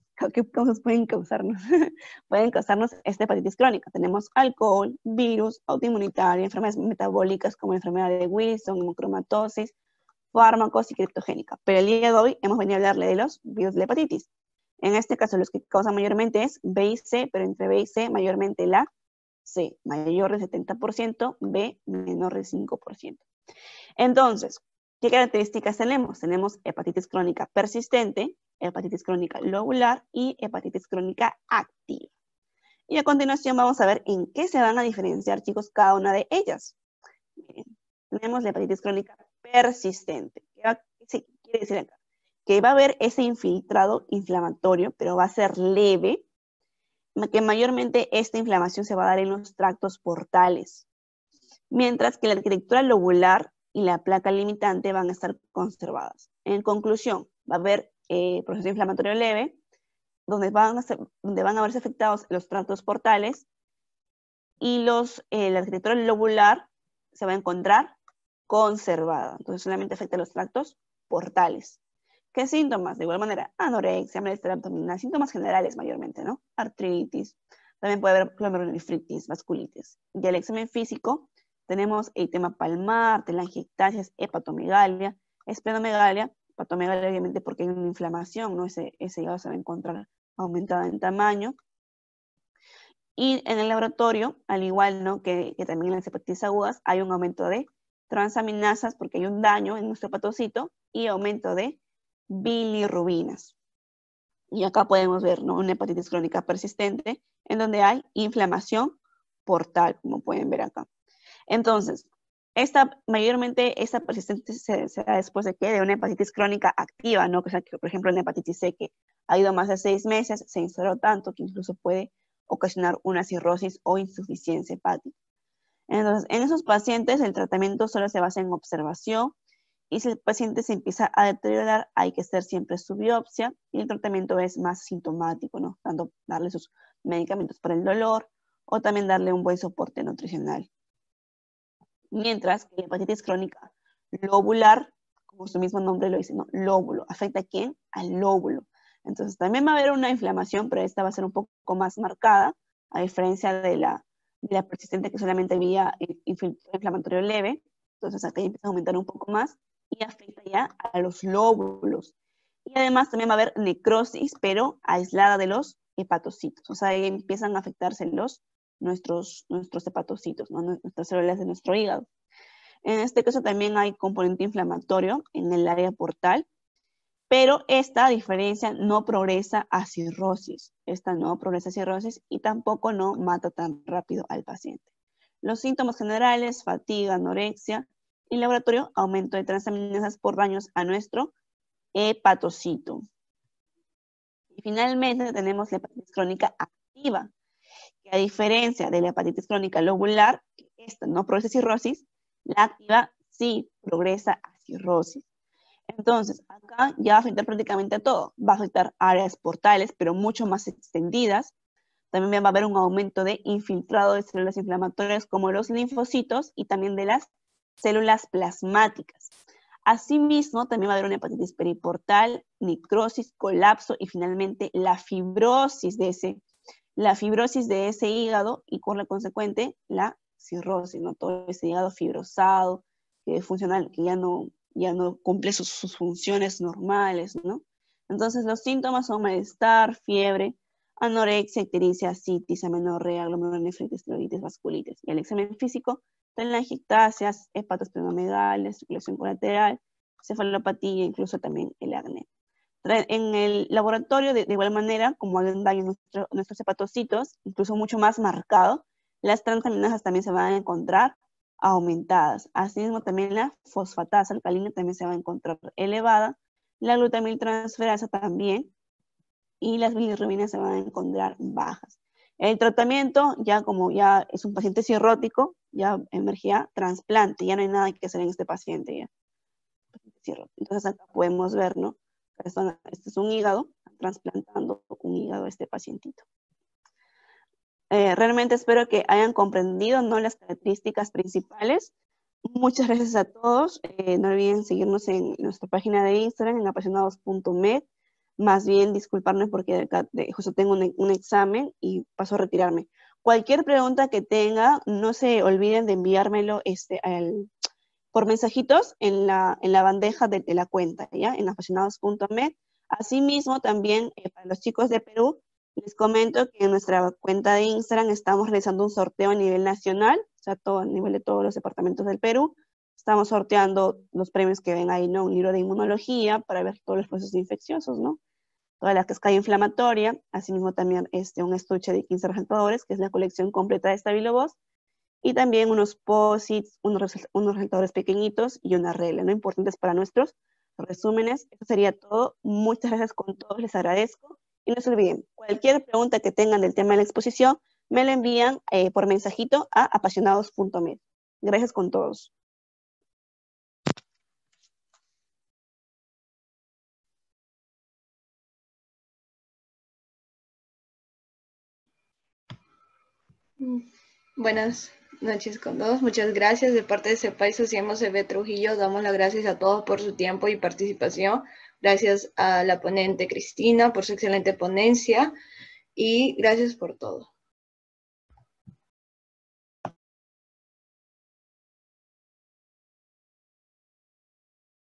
Speaker 1: causarnos? Pueden causarnos esta hepatitis crónica. Tenemos alcohol, virus, autoinmunitaria, enfermedades metabólicas como la enfermedad de Wilson, hemocromatosis, fármacos y criptogénica. Pero el día de hoy hemos venido a hablarle de los virus de la hepatitis. En este caso, los que causan mayormente es B y C, pero entre B y C, mayormente la C, mayor del 70%, B, menor del 5%. Entonces, ¿qué características tenemos? Tenemos hepatitis crónica persistente, hepatitis crónica lobular y hepatitis crónica activa. Y a continuación vamos a ver en qué se van a diferenciar, chicos, cada una de ellas. Miren, tenemos la hepatitis crónica persistente. ¿Qué quiere decir acá? Que va a haber ese infiltrado inflamatorio, pero va a ser leve, que mayormente esta inflamación se va a dar en los tractos portales, mientras que la arquitectura lobular y la placa limitante van a estar conservadas. En conclusión, va a haber proceso inflamatorio leve, donde van a verse afectados los tractos portales, y la arquitectura lobular se va a encontrar conservada. Entonces solamente afecta los tractos portales. ¿Qué síntomas? De igual manera, anorexia, malestar abdominal, síntomas generales mayormente, ¿no? Artritis, también puede haber glomerulonefritis, vasculitis. Y el examen físico, tenemos edema palmar, telangiectasias, hepatomegalia, esplenomegalia, hepatomegalia obviamente porque hay una inflamación, ¿no? Ese hígado se va a encontrar aumentada en tamaño. Y en el laboratorio, al igual, ¿no? que también en las hepatitis agudas, hay un aumento de transaminasas porque hay un daño en nuestro hepatocito y aumento de bilirrubinas. Y acá podemos ver, ¿no? Una hepatitis crónica persistente en donde hay inflamación portal, como pueden ver acá. Entonces, mayormente esta persistente se da después de ¿qué? De una hepatitis crónica activa, ¿no? O sea, que, por ejemplo, una hepatitis C que ha ido más de 6 meses, se instaló tanto que incluso puede ocasionar una cirrosis o insuficiencia hepática. Entonces, en esos pacientes el tratamiento solo se basa en observación y si el paciente se empieza a deteriorar, hay que hacer siempre su biopsia y el tratamiento es más sintomático, ¿no? Tanto darle sus medicamentos para el dolor o también darle un buen soporte nutricional. Mientras que la hepatitis crónica lobular, como su mismo nombre lo dice, ¿no? Lóbulo, ¿afecta a quién? Al lóbulo. Entonces también va a haber una inflamación, pero esta va a ser un poco más marcada, a diferencia de la persistente que solamente había inflamatorio leve. Entonces acá ya empieza a aumentar un poco más y afecta ya a los lóbulos. Y además también va a haber necrosis, pero aislada de los hepatocitos. O sea, ahí empiezan a afectarse nuestros hepatocitos, ¿no? Nuestras células de nuestro hígado. En este caso también hay componente inflamatorio en el área portal, pero esta, a diferencia, no progresa a cirrosis. Esta no progresa a cirrosis y tampoco no mata tan rápido al paciente. Los síntomas generales, fatiga, anorexia, y en laboratorio, aumento de transaminasas por daños a nuestro hepatocito. Y finalmente tenemos la hepatitis crónica activa, que a diferencia de la hepatitis crónica lobular, esta no progresa a cirrosis, la activa sí progresa a cirrosis. Entonces, acá ya va a afectar prácticamente a todo. Va a afectar áreas portales, pero mucho más extendidas. También va a haber un aumento de infiltrado de células inflamatorias como los linfocitos y también de las células plasmáticas. Asimismo, también va a haber una hepatitis periportal, necrosis, colapso y finalmente la fibrosis de ese hígado y por la consecuente la cirrosis, ¿no? Todo ese hígado fibrosado, funcional, que ya no cumple sus funciones normales, ¿no? Entonces los síntomas son malestar, fiebre, anorexia, ictericia, citis, amenorrea, glomerulonefritis, tiroiditis, vasculitis. Y el examen físico, telangiectasias, hepatosplenomegalia, circulación colateral, cefalopatía, incluso también el acné. En el laboratorio, de igual manera, como hay un daño en nuestros hepatocitos, incluso mucho más marcado, las transaminasas también se van a encontrar aumentadas. Asimismo, también la fosfatasa alcalina también se va a encontrar elevada, la glutamiltransferasa también, y las bilirrubinas se van a encontrar bajas. El tratamiento, ya como ya es un paciente cirrótico, ya emergía trasplante, ya no hay nada que hacer en este paciente ya. Entonces acá podemos ver, ¿no? Este es un hígado, trasplantando un hígado a este pacientito. Realmente espero que hayan comprendido, ¿no?, las características principales. Muchas gracias a todos. No olviden seguirnos en nuestra página de Instagram, en apasionados.med. Más bien disculparme porque acá justo tengo un examen y paso a retirarme. Cualquier pregunta que tenga, no se olviden de enviármelo por mensajitos en la bandeja de la cuenta, ¿ya? En apasionados.med. Asimismo, también para los chicos de Perú, les comento que en nuestra cuenta de Instagram estamos realizando un sorteo a nivel nacional, o sea, a nivel de todos los departamentos del Perú. Estamos sorteando los premios que ven ahí, ¿no? Un libro de inmunología para ver todos los procesos infecciosos, ¿no? Toda la cascada inflamatoria, asimismo también un estuche de 15 resaltadores, que es la colección completa de Stabilovoz, y también unos posits, unos resaltadores pequeñitos y una regla, ¿no?, importantes para nuestros resúmenes. Eso sería todo. Muchas gracias con todos, les agradezco. Y no se olviden, cualquier pregunta que tengan del tema de la exposición, me lo envían por mensajito a apasionados.med. Gracias con todos.
Speaker 2: Buenas noches con todos. Muchas gracias. De parte de CEPA y SOCIEM OCB Trujillo, damos las gracias a todos por su tiempo y participación. Gracias a la ponente Cristina por su excelente ponencia y gracias por todo.